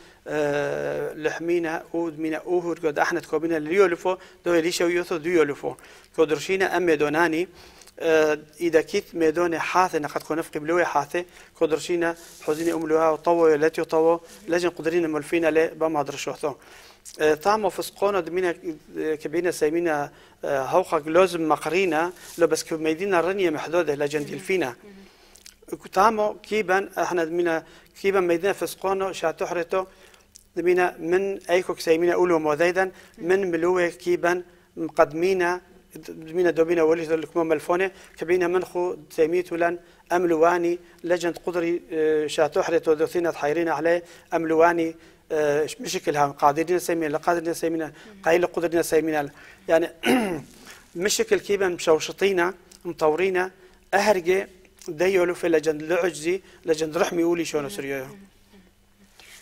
لحمينا ودمينا اوهر قد احنا تكوبينا ليولفو دو ليشو يوثو دو يولفو كودرشينا ام ميدوناني اذا كيت ميدوني حاثه نقد كون نفقي بلوي حاثه كودرشينا حزيني املوها وطو التي طو لجن قدرين ملفينا له بما درشوثو طعمو فسقونا دمينا كبينا سيمينا هوخا لازم مقرينا لو بس كميدينا رنيه محدوده لجن دلفينا كتامو كيبان احنا دمينا كيبان ميدنا فسقونا شاتحرتو دمينا من ايكو سيمينا اولو موديدا من ملوه كيبان مقدمينا دمينا دوبينا وليد لكم ملفونه كبينا منخو سيميتو لن املواني لجنة قدري شاتحرتو دوثينا تحيرين عليه املواني مشكلها قادرين سيمينا لقادرين سيمينا قايل قدرين سيمينا يعني مشكل كيبان مشوشطينا مطورينا اهرجي ديولو في لجند العجزي لجند رحمي يولي شلون سريو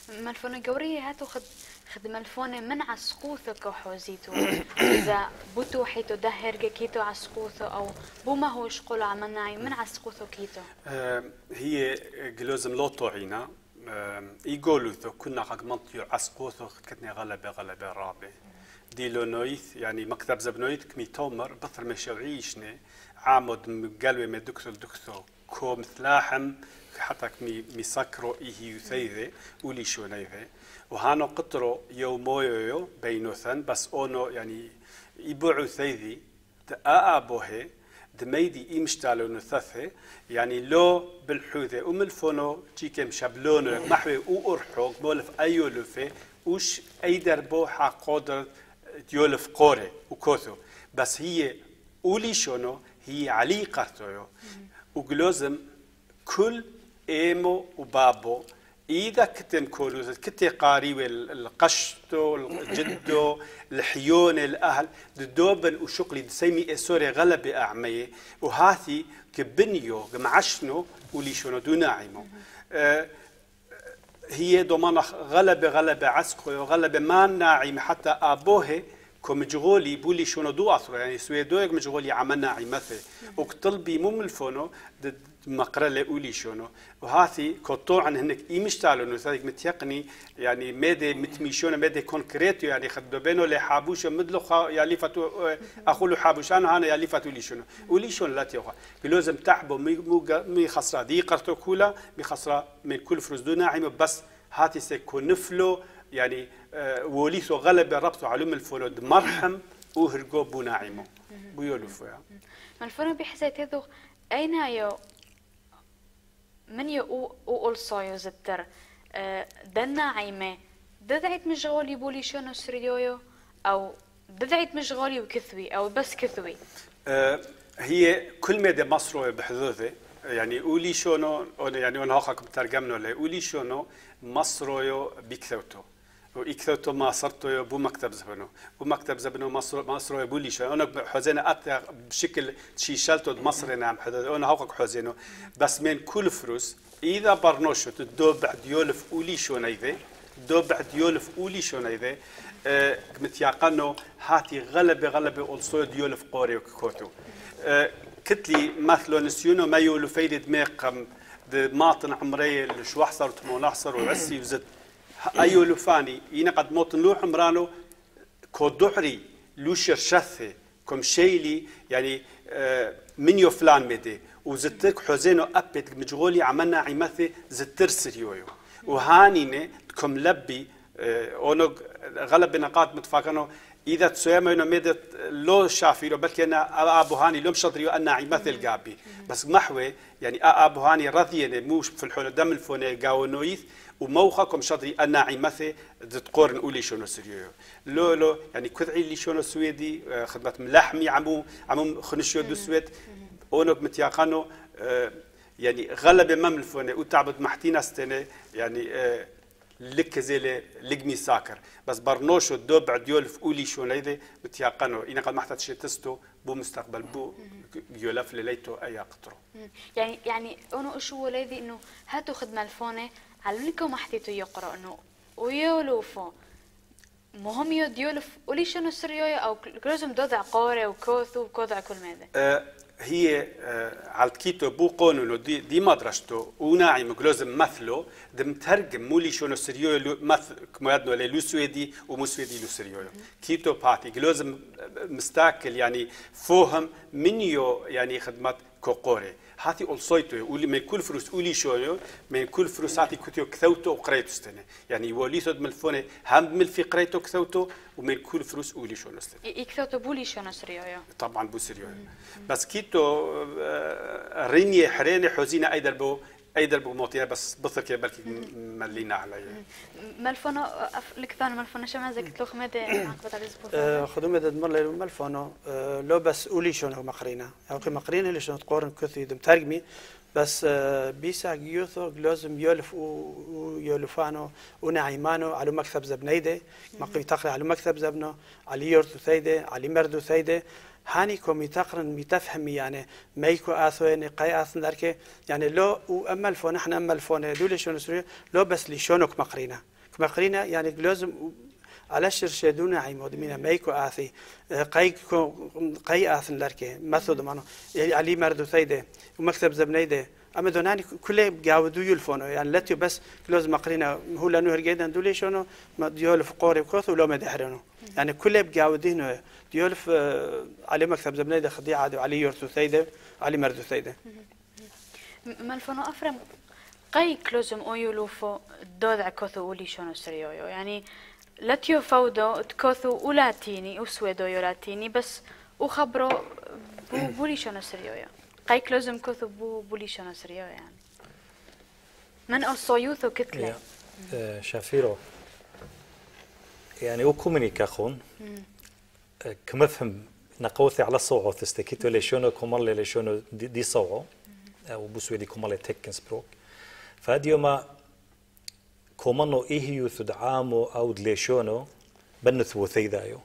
ملفونة قورية هاتو خد ملفونة من عسقوثك وحوزيتو إذا بوتو حيتو دهر كيتو عسقوثو أو بو ما هو شقول عملناي من عسقوثو كيتو هي جلوزم لوتو عينا يقولوا كنا حق منطيو عسقوثو كتني غلبة رابع دي لونويث يعني مكتب زبنويث كمي تومر بطر مشوعيشني عامد مقلوة من دكتور كو مثلاحم حتى ميسكرو إيه يثيذي ولي شو نيذي وهانو قطرو يومويو بينوثن بس أونو يعني يبوعو ثيذي تأبوه دميدي إيمشتالو نثثي يعني لو بالحوذة وملفونو جيكم شابلونو محوي أرحوك مولف أيو لفي وش أي دربو حقودر ديولف قوري وكوثو بس هي ولي شونو هي علي قرطويو وجلوزم كل إيمو وبابو إذا كتم كولوز كتي قاري القشتو الجدو الحيون الأهل دوبن وشقلي تسمي إسوري غلبة أعمية وهاثي كبنيو معشنو ولي شونو دوناعيمو هي دومانا غلبة عسقو غلبة ما ناعم حتى أبوه كمجغولي بولي شونو دو أثر يعني سويدوك مجغولي عملنا عمثي وكطلبي مو ملفونو مقرأ لأولي شونو وهاثي كطوعا هناك إيمشتالو نثاثيك متيقني يعني مادة متميشونو مادة كونكريتو يعني خدو بينو لحابوشو مدلو ياليفتو أخولو حابوشانو هانا ياليفتو لي شونو ولي شونو لا تيوها بلوزم تحبو مي خسرة دي قرطو كولا مي خسرة من كل فروز دو ناعمة بس هاثي سيكون نفلو يعني وليثو غلبة ربطو علوم الفولود مرحم وهرقو بو ناعمو بيولوفو يعني ملفونة بحزيت هذو أين يو من يو أول صايو زتر دنا عيمة ددعيت مشغولي بولي شونو سريويو أو ددعيت مشغولي وكثوي أو بس كثوي هي كل مادة مصروية بحذوذة يعني أولي شونو يعني أنا هاخاكم ترجمنا له أولي شونو مصرويو بكثوتو وإكثوتو ما صرتو بو مكتب زبنو مصرويو بولي شونو أنا حزينة أتى بشكل شيشلتو مصر نعم حذوذة أنا هاخاك حزينه بس من كل فلوس إذا برنوشو تدو بعد يولف أولي شونو إذا دو بعد يولف أولي شونو إذا متيقنو هاتي غلبة أولصو ديولف قوري وكوتو كتلي مثلو نسيونو ما يولو فايدة ميقم ماطن عمري الشوحصر وتمونحصر وعسي وزد أيولو فاني ينقد موطن لو حمرانو كودحري لو شرشثي كم شيلي يعني منيو فلان ميدي وزدتك حزينو أبت مجغولي عملنا عمثي زدتر سريويو وهانيني كم لبي اونو غلب نقاط متفاقنو إذا تسويما إنه ميدت لو شافي لو بلكي أنا أبو هاني لو مشطريو أنا عمثل الجابي بس محوي يعني أبو هاني رضيني موش في الحول دم الفوني جاونويث وموخكم شطري أنا عمثل تقورن أولي شونو سريو لو يعني كذعي اللي شونو سويدي خدمة ملحمي عمو خنشيو دو سويد أونك متيقانو يعني غلب مملفوني وتعبد محتينا ستنة يعني لك زي لقمي ساكر بس برنوشو دو بعد يولف أولي شو نيذي متيقنو إنا قد محتاج شيء تستو بو مستقبل بو يولف ليتو أي قطرو يعني أنا أشوف لذي إنه هاتو خدمة الفونة علمكم محتيتو يقرأ إنه ويولفو مهم يولف أولي شنو سريوية أو كلهم دوضع قارة وكوثو وكوضع كل ماذا هي على كيتو بو قانونو دي مدرسته وناعم جلوزم مثله دم ترجم مولي شنو سريو مثل كمادنو لو سويدي ومو سويدي لو سريو كيتو باتي جلوزم مستاكل يعني فهم منيو يعني خدمات كوقوري هاتي ألصيتو ولي من كل فلوس أولي شويو من كل فلوس هاتي كتيو كثوتو وقريتو استنى يعني وليثو ملفوني هم ملفي قريتو كثوتو ومن كل فلوس أولي شو نستنى يكثوتو بولي شو نسريويا طبعا بو سريويا بس كيتو ريني حريني حزينة أيدر بو موتيا بس بثك بلكي ملينا عليا ملفونو لكثان ملفونو شو مازك تلوخ مدى عقبة على الزبوط خدوم مدى دمر ليلو ملفونو لو بس أولي شو مقرينا أو مقرينا اللي شو تقارن كثي دم ترجمي بس بيسا جيوثو لازم يولف ويولفانو ونعيمانو على مكتب زبنيده مقري تقرأ على مكتب زبنو على يورثو ثيده على مردو ثيده هاني كومي تقرن متفهم يعني ما يكو آثوين قاي آثن دركه يعني لو وأما الفون إحنا أما الفون دول شون سوري لو بس لي شونك مقرينا كما قرينا يعني لازم على شرشدونا عي مودمينا مايكو آثي قاي آثن لاركي مثل مانو علي مردو ثيده ومكتب زبنيده أما دوناني كله جاودو يلفونه يعني لاتيو بس لازم قرينا هو لأنه هرجيدا دولي شنو ما ديولف قوري بكوث ولا ما دحرنه يعني كله بجاودينه ديولف علي مكتب زبنيده خديعة عادي علي يرثو ثيده علي مردو ثيده مالفونو أفرم قاي كلوزم أويولوفو دودع كوثو ولي شنو سريويو يعني لاتيو فودو تكوثو ولاتيني وسويدو يولاتيني بس وخبرو بولي شنو سريويو قاي كلوزم كوثو بولي شنو سريويو يعني من الصيوثو كتلة شافيرو يعني وكومينيكاخون كمفهم نقوثي على صوعو تستكيتو لشونو كومالي لشونو دي صوعو او بوسويدي كومالي تكن سبروك فاديو ما كومانو إيهيو ثدعامو أو دليشونو بنثو ثيدايو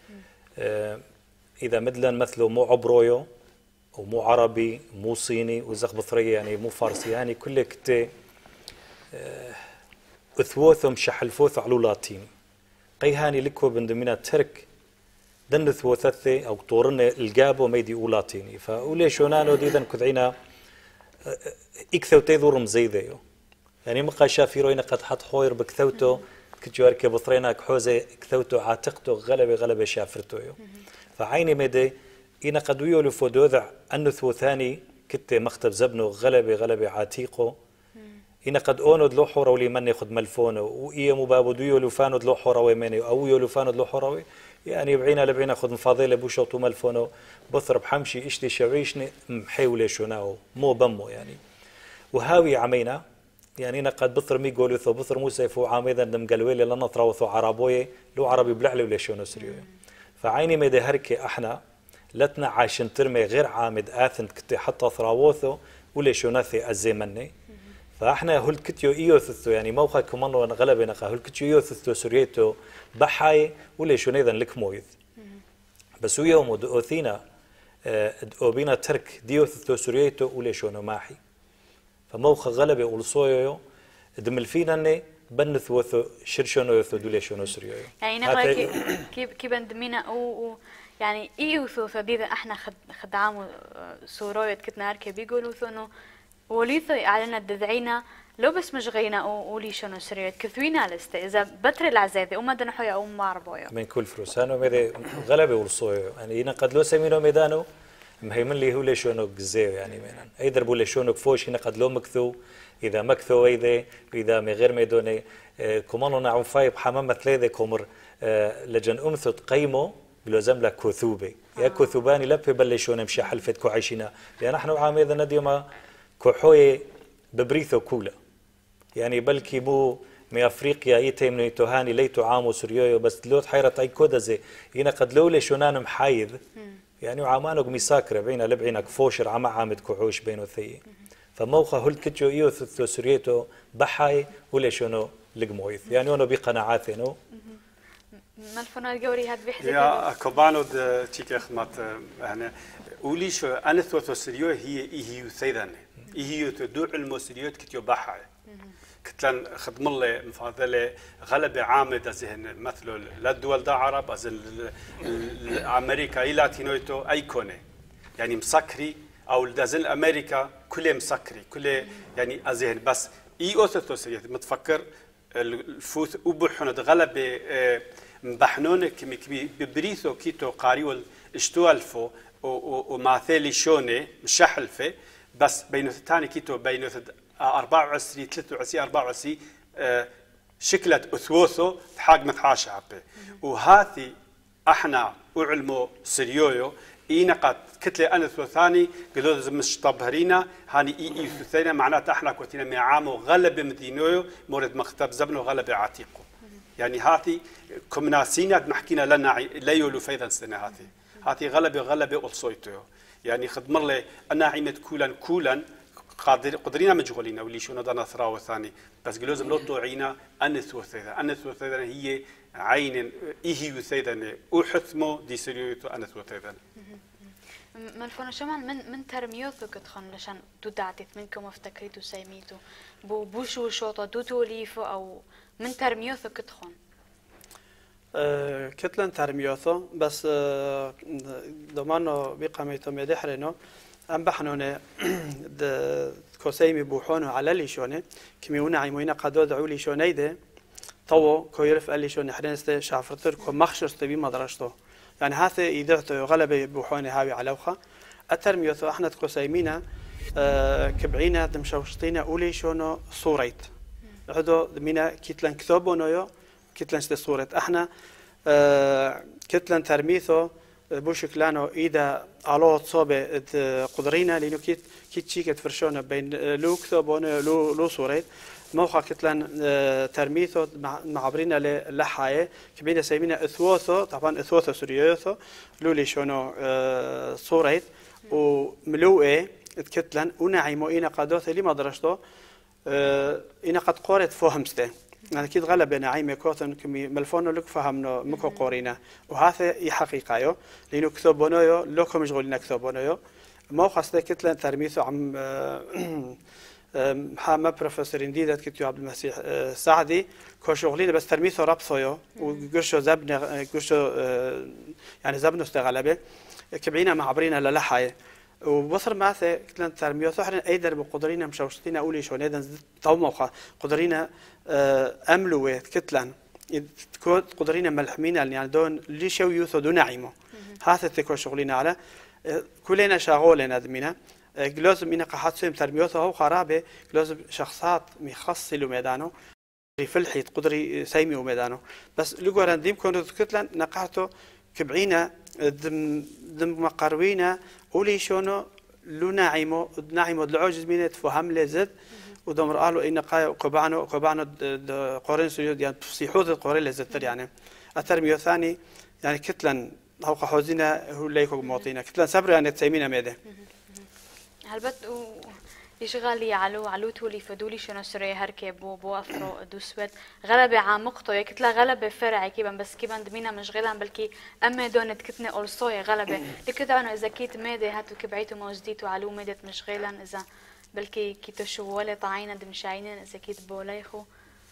إذا مدلن مثلو مو عبرويو ومو عربي مو صيني وزخ بطرية يعني مو فارسي يعني كل كتي أثوثم شحلفوث على لاتيني قيهاني لكو بندمينا ترك دنثو ثثي أو طورن الجابو ميدي أولاتيني فأوليشونانو ديدن كذعينا إكثو تيذو رمزيديو يعني مقا شافيروين قد حط حوير بكثوتو كتجوار كبطرينا كحوزة كثوتو عاتقتو غلبة شافرتو فعيني مدي إنا قد ويولو فودوذع أنثو ثاني كت مختب زبنو غلبة عاتيقو إنا قد أونو دلو حوروي من ياخد ملفونو وإيا مبابو ديولو فانو دلو حوروي مني أو يولو فانو دلو حوروي يعني بعينا لبعينا خد مفاضيلة بوشوطو ملفونو بثرب حمشي إشتي شعيشني محيولي شوناو مو بمو يعني وهاوي عمينا يعني قد بثر مي قولوثو بثر موسى فو عاميدا دم قلويلي لنا تراوثو عربوي لو عربي بلعلي ولا شونو سريو فعيني ميدي هركي احنا لتنا عايشن ترمي غير عامد آثن كتي حتى ثراوثو ولا شوناثي الزمني فاحنا هل كتيو ايوثو يعني موقع كمان غلبنا هل كتيو ايوثو سريتو بحاي ولا شونيذا لك مويذ بس يوم اوثينا اوبينا ترك ديوثو سريتو ولا شونو ماحي فموخ غلبة والصويو دمل فينا إني بنث وثو شرشونو يثو دوليشونو سريو يعني نقول كي بندمينا أو يعني إيوثو فديدا إحنا خدعامو سورويت كتنا هركي بيقولوا ثونو وليثو علينا دذعينا لو بس مشغينا أو ليشونو سريو كثوينا لسته إذا بتر العزاذي وما دنحويا أو ما عربويا من كل فروسانو ميدي غلبة والصويو يعني إنا قد لو سمينو ميدانو مهيمن لي هو ليشونو جزيو يعني مينان أي دربو ليشونو فوش هنا قد لو مكثو إذا مكثو إذا من غير ميدوني كمانو نعم فايب حمامة ثلاثة كمر لجن أمثو تقيمو بلوزم لك كثوبة يا كثوباني لبي بلشون مشي حلفت كوعيشنا لأن نحن عام إذا نديما كحوي ببريثو كولا يعني بلكي مو من أفريقيا إيتي من توهاني ليتو عامو سوريو بس لوت حيرة أي كودزي هنا قد لو ليشونان محايذ يعني وعمانك مساكرة بينا لبعينك فوشر عامد كحوش بينو ثي فموقع هل كتشو إيو ثلثو سوريتو بحاي ولا شنو لقمويث يعني أنا بقناعاتي مالفونا الجوري هاد بيحزي يا كوبانو تيك أخمات يعني أولي شو أنا ثلثو سوريو هي ثيدان هي تدور المسوريات كتيو بحاي كتلان خدم الله مفاضلة غلبة عامد أزهن مثل لا الدول دا عرب أزل أمريكا إلى لاتينويتو أيكونة يعني مسكري أو دازل أمريكا كله مسكري كله يعني أزهن بس أوثوثوسية متفكر الفوث أبوحنا غلبة مبحنون كمي ببريثو كيتو قاريول اشتوالفو وماثيلي شوني مشحلفة بس بينو ثاني كيتو بينو 24 23 24 شكلت أثوثو حاج متحاشة عبي وهذه احنا أعلمو سريويو إينا قد كتلة أنثو ثاني قدود مش طبهرينا هاني إي ثاني معناته احنا كوتينا معامو غلب مدينويو مورد مختب زبنو غلب عتيقو يعني هذه كمناسينا محكينا لنا ليولو فايدا سنة هذه غلبة ألصويتو يعني خدم الله أنا عيمت كولا قدرينا مجهولين واللي شو ندنا ثراو ثاني بس جلوز ملوتو عينا أنثو ثيدا هي عين إيه ثيدا أحثمو دي سريوتو أنثو ثيدا ملفونا شمان من ترميوثو كتخن لشان دودعتت منكم افتكريتو سيميتو بوشو شوطة دوتو ليفو أو من ترميوثو كتخن كتلن ترميوثو بس ضمانو بقاميتو مدحرنو أم بحنونه كوسيمي بوحونه على ليشونه كميونا عيمونا قدو دعو ليشونه ده طو كويرف قال ليشونه حرنست شافرتر كو مخشرت بي مدرشتو يعني هذا يدعتو غلبة بوحونه هاوي علوخة الترميوثو احنا كوسيمينا كبعينا دمشوشتينا أولي شونو صوريت عدو دمينا كتلن كتوبونو كتلن ست صورة احنا كتلن ترميثو بوشكلانو إذا على صوبة قدرينا لأنه كيت شيكت فرشونا بين لو كتوبونو لو صوريت موقع كتلن ترميثو معبرينا لحاية كبينا سيمينا اثوثو طبعا اثوثو سوريوثو لولي شونو صوريت وملوئة كتلن ونعيمو إنا قادوث اللي ما درشتو إنا قد قورت فهمسته يعني كيد غلب نعيمة كوثن كمي ملفونو لك فهمنا مكو قورينا وهذا هي حقيقة لأنه كتبونايو لوكو مشغولين كتبونايو موقع سده كتلن ترميثو عم محامة بروفيسور انديدة كتيو عبد المسيح سعدي كو شغلين بس ترميثو رابصويو وقرشو زبن قرشو يعني زبنو استغلبه كبعينا معبرينا للحاية وبصر معثة كتلن ترميثو حرن أيدر بقدرينا مشوشتينا أولي شو نيدن طو موقع قدرينا أملوه كتلن قدرينا ملحمينا يعني دون ليشو يوثو دون عيمو هذا تكو شغلين على كلنا شغولنا دمينا لازم إنا قحط سويم ترميوثو هو خرابة لازم شخصات مخصلوا ميدانو في الحيط قدري سيمي وميدانو بس لقوا رنديم كونوا كتلن نقعتو كبعينا دم مقروينا أولي شونو لو ناعمو العوجز مينة فهم لزد ودمر قالوا إن قبعنو قرين سجود يعني تصيحوذ القرين لزد يعني الترميو الثاني يعني كتلن هو قحوزينا هو ليكو موطينا كتلن صبر يعني تسيمينا ميده هلبت يشغالي علو تولي فدولي شنو سري هركي بو أفرو دوسوت غلبة عمقته يكتلا غلبة فرعي كيبان بس كيبان دمينا مشغلان بلكي أما دونت كتنة أولصوية غلبة لكذا أنا إذا كيت ميدة هاتو كبعيتو موجديتو علو ميدة مشغلان إذا بلكي كيتو شوالي طعينا دمشاينين إذا كيت بولايخو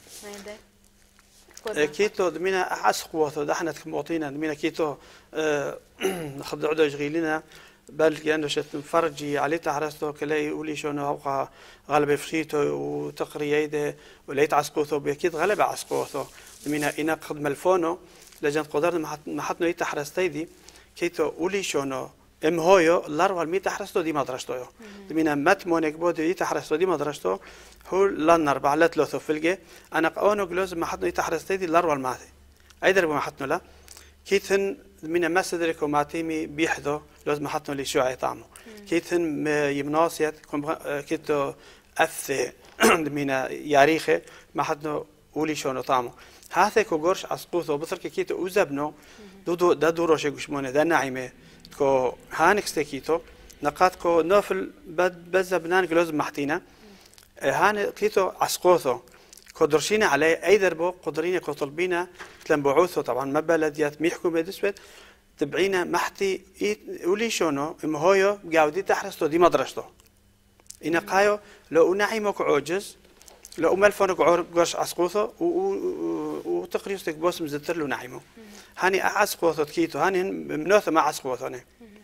ميدة كيتو دمينا عسقوة دحنا كموطينا دمينا كيتو نخد عدو يشغيلنا بل كأنه شت فرجي عليه تحرسته كلاي يقولي شنو هوقا غلبة فشيته وتقريده وليت عسقوته بأكيد غلبة عسقوته دمينا إنا قد ملفونه لجن قدرنا ما حطنا يتحرستي دي كيتو قولي شنو هويو لارو المي تحرستو دي مدرشتو دمينا مت مونك بود يتحرستو دي مدرشتو هو لان 4 لا 3 فلقه انا قونو جلوز ما حطنا يتحرستي دي لارو الماثي ايدر ما حطنا لا كيتن من مسدرك ومعتيمي بيحذو لازم حطنا لي شو عطامو كيتن يمناسيت كيتو أث من ياريخه ما حطنا ولي شو طعمه هذا كوجرش عسقوثه بصر كيتو وزبنو دا دوروش يقشمونه دا نعيمه كو هانكس كيتو نقاط كو نوفل بزبنان لازم محتينا هان كيتو عسقوثه قدرشينا عليه أي دربو قدرينا كطلبينا تلم بعوثه طبعا ما بلديات ميحكم بدسوت تبعينا محتي ولي شونو إما هويو جاودي تحرستو دي مدرشتو إن قايو لو نعيمك عوجز لو ملفونك عرش عسقوثه وتقريستك بوس مزتر له نعيمه هاني عسقوثه كيتو هاني منوثه ما عسقوثه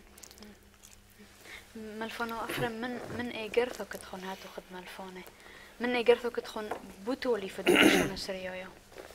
ملفونه أفرم من إيه جرثو كتخون هاتو خد ملفونه من يقرثو كتخون بوتولي في الدنيا سريايا.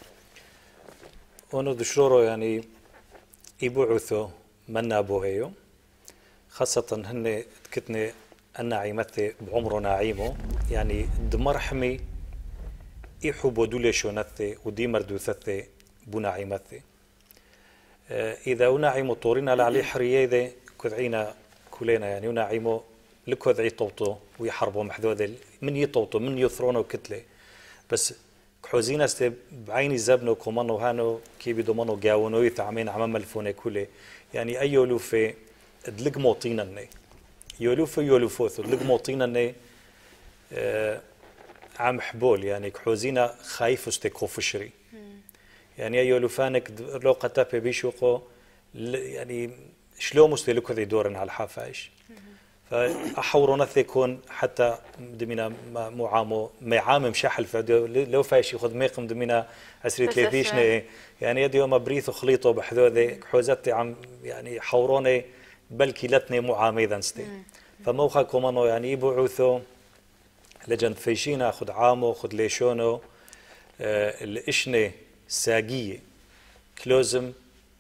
أنا دشورو يعني يبعثوا من أبوهيو خاصة هن كتني النعيمة بعمره نعيمه يعني دمرحمي يحبوا دولي شونثي ودي مردوثثي بنعيمثي إذا نعيمو طورنا لعلي حرية كذعينا كلنا يعني نعيمو لكذ يطوطو ويحاربوا محذوذ من يطوطو من يثرونه كتله بس كحوزينا است بعيني زبنو كومانو هانو كي بدمانو جاونو يتعمين عمام الفونه كله يعني أي يولوفه دلق موطينا ني يولوفوث دلق موطينا ني عم حبول يعني كحوزينا خايف استكوفشري يعني أي يولوفانك لو قتابه بيشوقو يعني شلون مستهلك ذي دورن على الحافايش فأحورنا يكون حتى دمينا معامو معامم شحل فدو لو فايش ياخذ ميقم دمينا عسري ثلاثيشنا يعني يدي يوم بريث وخليطه بحذوذي حوزتي عم يعني حوروني بلكي لتني معاميدا ستي فموخا كومانو يعني يبعثو لجن فيشينا اخذ عامو خذ ليشونو الاشنه ساقيه كلوزم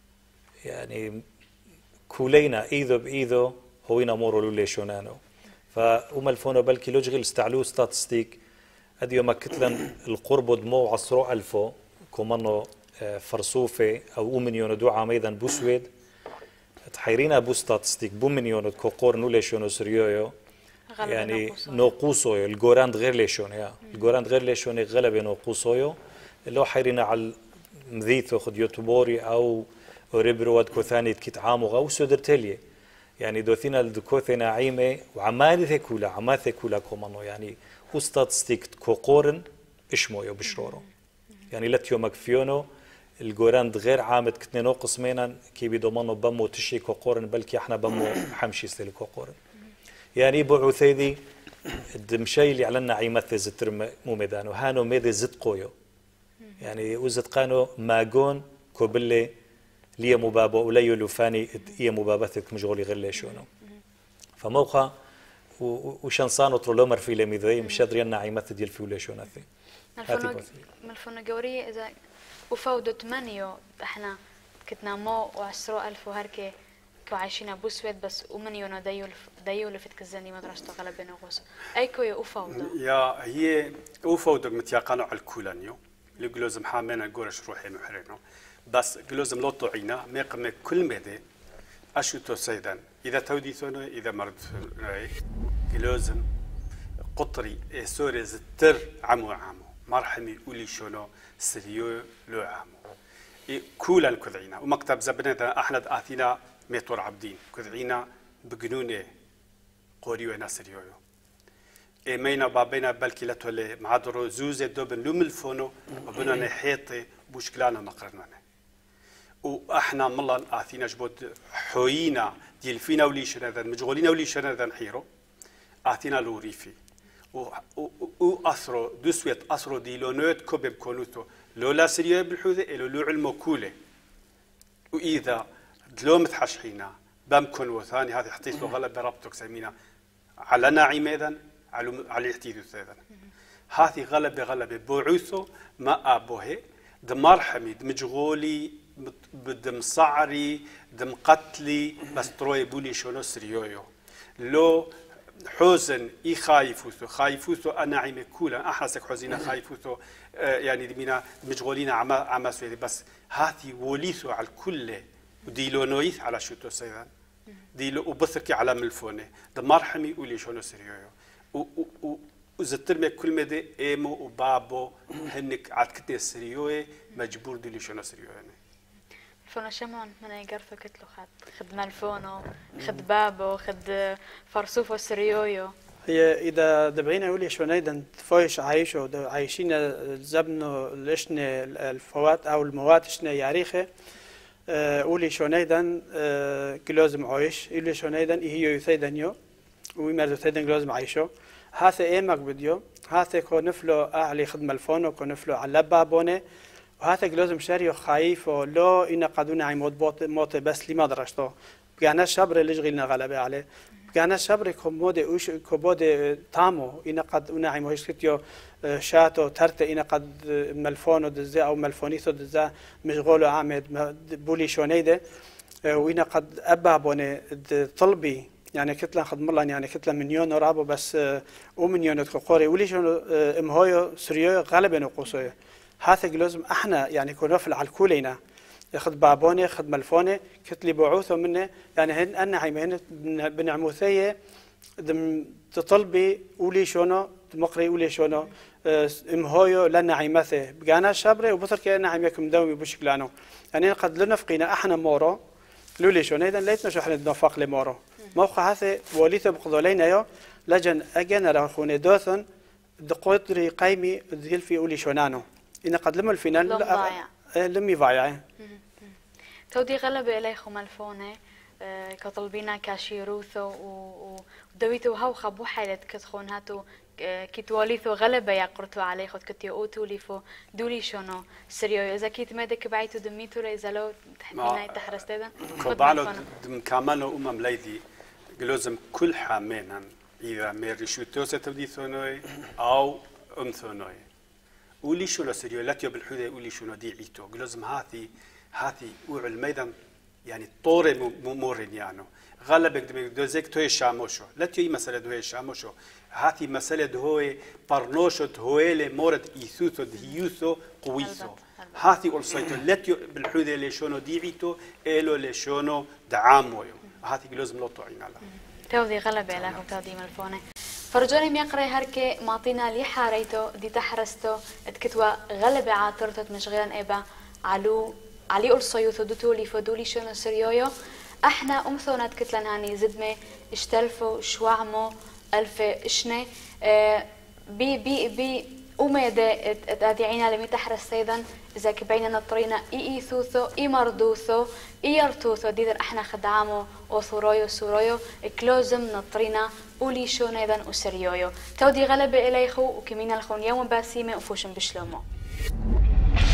يعني كولينا ايذو بايذو هوينا مورو لولي شونانو فأما الفونو بلكي لوجغل استعلو ستاتستيك ادي يوم كتلن القرب دمو عصرو ألفو كومانو فرصوفي او مليون دو عاميدا بوسويد تحيرينا بو ستاتستيك بو مليون كوقور نولي شونو سريويو يعني نوقوسويو الجوراند غير ليشون يا الجوراند غير ليشون غلب نوقوسويو اللي هو حيرينا على مذيثو خد يوتيوبوري او ريبرو كوثاني كيت عامو غو سودرتليه يعني دوثينا الدكوثنا عيمه وعمالث كولا عماث كولا كومانو يعني وستاتستيك كوقورن اشمو يو بشرورو يعني لت يومك فيونو الجوراند غير عامد كتني نوقص مينا كي بيضمنوا بمو تشي كوقورن بلكي احنا بمو حمشي ستيل كوقورن يعني بعثيدي الدمشي اللي علنا عيمث زترم مو ميدان وهانو ميدي زت قويو يعني وزت قانو ماجون كوبلي ليه مبابو وليو لوفاني إيه مبابثك مشغولي غير ليشونو فموقع وشانسانو ترولومر في لميذي مش أدري عيمث ديال في وليشوناثي ملفونة جورية إذا وفودوا 8 احنا كتنا مو وعشرو ألف وهركي كو عايشين بوسويد بس ومنيونا دايو لفت كزاني مدرسة غلبين وغوص أي كوي وفودوا يا هي وفودوا متيقنوا على الكولانيو اللي جلوز محامينا جورش روحي محرينو بس جلوز ملوطو عينا ميقم كل مدى أشوتو سيدا إذا توديثونو إذا مرد جلوز قطري سوري زتر عمو مرحمي قولي شونو سريو لو عامو كولا كذعينا ومكتب زبنة احنا اثينا ميتور عبدين كذعينا بجنونه قوريو ناسريو مينا بابينا بلكي لتولي معادرو زوزة دوبن لوم الفونو وبنا نحيطي بوشكلانا مقرنا واحنا مالله اثينا جبود حوينا ديال فينا وليشنا ذا مشغولين وليشنا ذا نحيرو اثينا لوريفي و أثرو دوسويت أثرو ديلونوت كوبب كونوتو لولا سريو بالحوذة إلو لو علمو كولة وإذا دلوم تحشحينا بامكن وثاني هذه حطيت له غلب بربطك سمينا على ناعمة إذن على احتيدو إذن هذه غلبة بوعوثو ما أبوه دمار حميد مجغولي بدم صعري دم قتلي بس تروي بولي شونو سريويو لو حزن إي خايفوثو أنا عيمة كولا أحرسك حزينة خايفوثو يعني دمينا مشغولين عما سويدي بس هذه وليثو على الكل وديلو نويث على شوتو سيدان ديلو وبثركي على ملفونه دمار حمي ولي شونو سريويو وزترمي كل مدى إيمو وبابو هنك عاد كتني سريوي مجبور ديلي شونو سريوي يعني. فانا شمعون من يقرفو كتلو خد ملفونو خد بابو خد فرصوفو سريويو هي إذا دبعينا ولي شو نيدا فويش عايشوا عايشين زبنو لشنا الفوات أو المواد شنا ياريخه ولي شو نيدا كلوزم عايش ولي شو نيدا هي يثيدنيو ويمرزو ثيدن كلوزم عايشوا هذا إيه مقبضيو هذا كونفلو أعلي خدمة الفونو كونفلو على بابونه وهذا جلوزم شاريو خايف ولو إن قدونا عمود موت بس لما درشتو بقانا شبر اللي جغيلنا غلبة عليه بقانا شبر كبود تامو إن قد أنا عمو هشتيو شاتو ترت إن قد ملفونو دزا أو ملفونيثو دزا مشغولو عامد بولي شونيده وإن قد أبا بوني طلبي يعني كتلة خد مرة يعني كتلة مليون رابو بس ومليون تقوري ولي شنو امهويو سريو غالبا نقوسويو هذا جلوزم احنا يعني كنا في الكولينا ياخذ بابوني ياخذ ملفوني كتلي بعوثه منه يعني هن انا عيمين بنعموثيه دم تطلبي ولي شنو مقري ولي شنو امهويو لنا عيمثه بقانا شبري وبصر كأن عيمكم دومي بشكلانو يعني قد لنا فقينا احنا مورو لولي شنو اذا ليتنا شو احنا نوفق لمورو موقع هذا وليته بقضولينا يو لجن اجانا راخوني دوثن دقوتري قيمي ذيل في ولي شونانو إن قد لم الفينال لم يضايع تودي غلبة إليكم الفونة كطلبينا كاشيروثو ودويتو هاو خبو حالة كتخون هاتو كتواليثو غلبة يا قرتو عليه خد كتيو اوتو ليفو دولي شونو سريو إذا كيت مادك بعيتو دميتو لإزالو تحدينا يتحرس تيدا كبالو دم كامانو ليدي لازم كل حامينا إذا ميرشوتو ستبدي ثونوي أو ثونوي ولي شو سريو لا تيو بالحدة ولي شو دي عيتو لازم هاتي وعلى الميدان يعني طوري مورين يعني غالبا دوزيك توي شاموشو لا توي مسألة دوي شاموشو هاتي مسألة دوي برنوشو دوي مورد إيثوثو دهيوثو قويثو هاتي أولصيتو لا توي بالحدة ليشونو ديعيتو إلو ليشونو دعامويو هاتي لازم لوطو عين على تودي غلبة له تودي ملفوني فرجوني ميقري هركي معطينا لي حاريتو دي تحرستو اتكتوا غلبة عاطرتو مشغيلا إبا علي أولصيوثو دوتولي فدولي شونو سريويو احنا امثونات كتلن هاني زدمه اشتلفوا شوعمو الف اشنه بي وميده ادعينا لمي تحرس ايضا اذا كبينا نطرينا اي ثوثو اي مردوثو اي يرتوثو ديدر احنا خدعامو وثرويو سورويو كلوزم نطرينا ولي شون ايضا وسريويو تودي غلبه اليخو وكمينا الخون يوم باسيمه وفوشن بشلومو